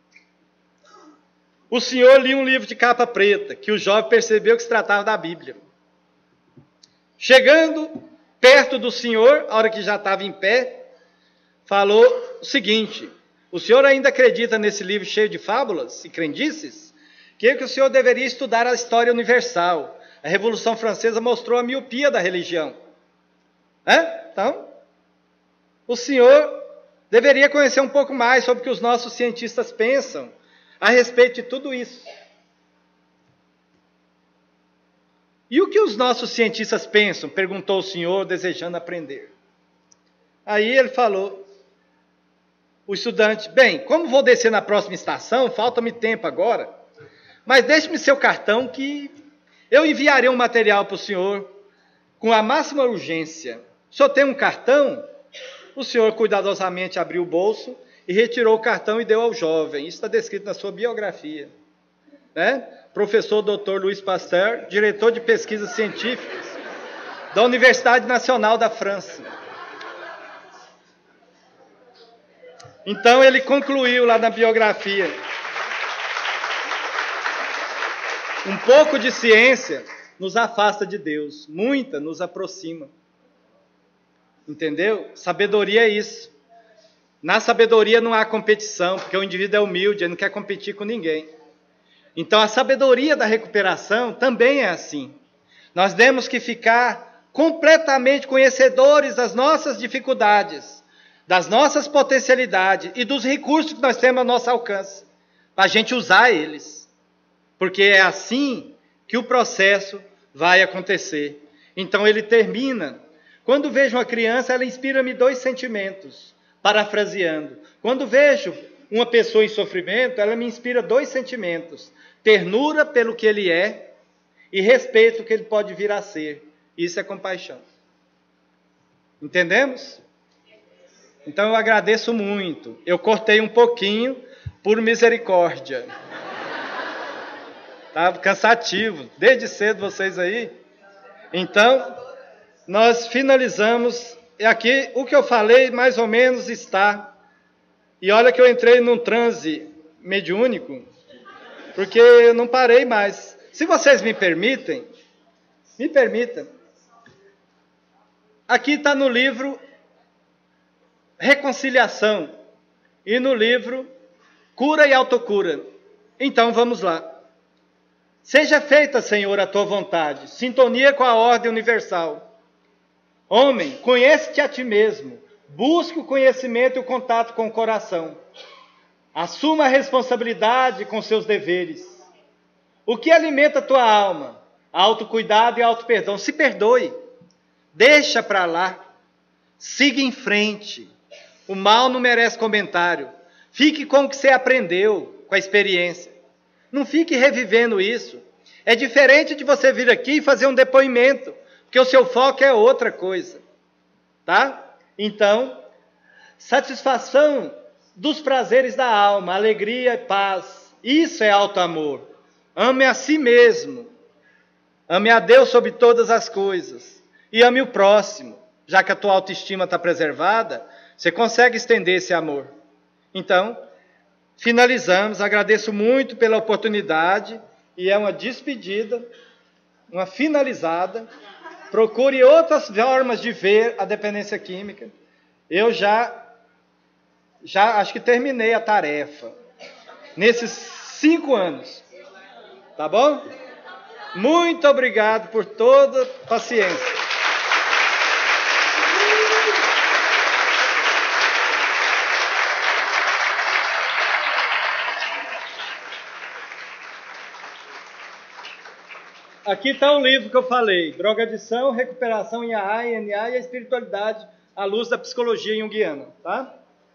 S4: O senhor lia um livro de capa preta, que o jovem percebeu que se tratava da Bíblia. Chegando perto do senhor, a hora que já estava em pé, falou o seguinte: o senhor ainda acredita nesse livro cheio de fábulas e crendices? Que o senhor deveria estudar a história universal. A Revolução Francesa mostrou a miopia da religião. Então, o senhor deveria conhecer um pouco mais sobre o que os nossos cientistas pensam a respeito de tudo isso. E o que os nossos cientistas pensam? Perguntou o senhor, desejando aprender. Aí ele falou, o estudante: bem, como vou descer na próxima estação, falta-me tempo agora, mas deixe-me seu cartão que eu enviarei um material para o senhor com a máxima urgência. O senhor tem um cartão? O senhor cuidadosamente abriu o bolso e retirou o cartão e deu ao jovem. Isso está descrito na sua biografia. Professor Dr. Louis Pasteur, diretor de pesquisas científicas da Universidade Nacional da França. Então ele concluiu lá na biografia: um pouco de ciência nos afasta de Deus, muita nos aproxima. Entendeu? Sabedoria é isso. Na sabedoria não há competição, porque o indivíduo é humilde, ele não quer competir com ninguém. Então a sabedoria da recuperação também é assim. Nós temos que ficar completamente conhecedores das nossas dificuldades, das nossas potencialidades e dos recursos que nós temos ao nosso alcance, para a gente usar eles. Porque é assim que o processo vai acontecer. Então ele termina: quando vejo uma criança, ela inspira-me 2 sentimentos. Parafraseando, quando vejo uma pessoa em sofrimento, ela me inspira 2 sentimentos: ternura pelo que ele é e respeito pelo que ele pode vir a ser. Isso é compaixão. Entendemos? Então eu agradeço muito. Eu cortei um pouquinho por misericórdia. Tá cansativo, desde cedo vocês aí. Então, nós finalizamos. E aqui, o que eu falei, mais ou menos está. E olha que eu entrei num transe mediúnico, porque eu não parei mais. Se vocês me permitem, me permitam. Aqui está no livro Reconciliação e no livro Cura e Autocura. Então, vamos lá. Seja feita, Senhor, a tua vontade, sintonia com a ordem universal. Homem, conhece-te a ti mesmo, busque o conhecimento e o contato com o coração. Assuma a responsabilidade com seus deveres. O que alimenta a tua alma? Autocuidado e autoperdão. Se perdoe, deixa para lá, siga em frente. O mal não merece comentário. Fique com o que você aprendeu, com a experiência. Não fique revivendo isso. É diferente de você vir aqui e fazer um depoimento, porque o seu foco é outra coisa, tá? Então, satisfação dos prazeres da alma, alegria e paz, isso é alto amor. Ame a si mesmo, ame a Deus sobre todas as coisas e ame o próximo. Já que a tua autoestima está preservada, você consegue estender esse amor. Então, finalizamos, agradeço muito pela oportunidade e é uma despedida, uma finalizada. Procure outras formas de ver a dependência química. Eu já acho que terminei a tarefa nesses 5 anos. Tá bom? Muito obrigado por toda a paciência. aqui está o livro que eu falei, Drogadição, Recuperação em AA, NA e a Espiritualidade à Luz da Psicologia Junguiana, tá?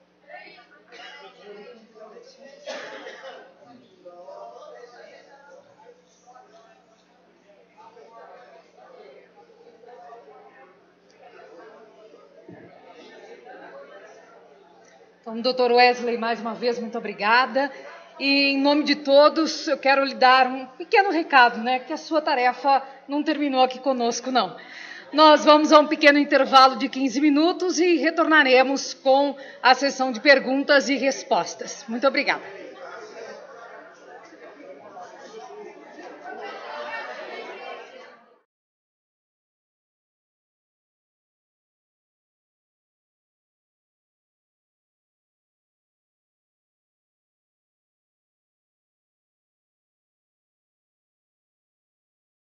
S1: Então, doutor Wesley, mais uma vez, muito obrigada. E, em nome de todos, eu quero lhe dar um pequeno recado, né? Que a sua tarefa não terminou aqui conosco, não. Nós vamos a um pequeno intervalo de 15 minutos e retornaremos com a sessão de perguntas e respostas. Muito obrigada.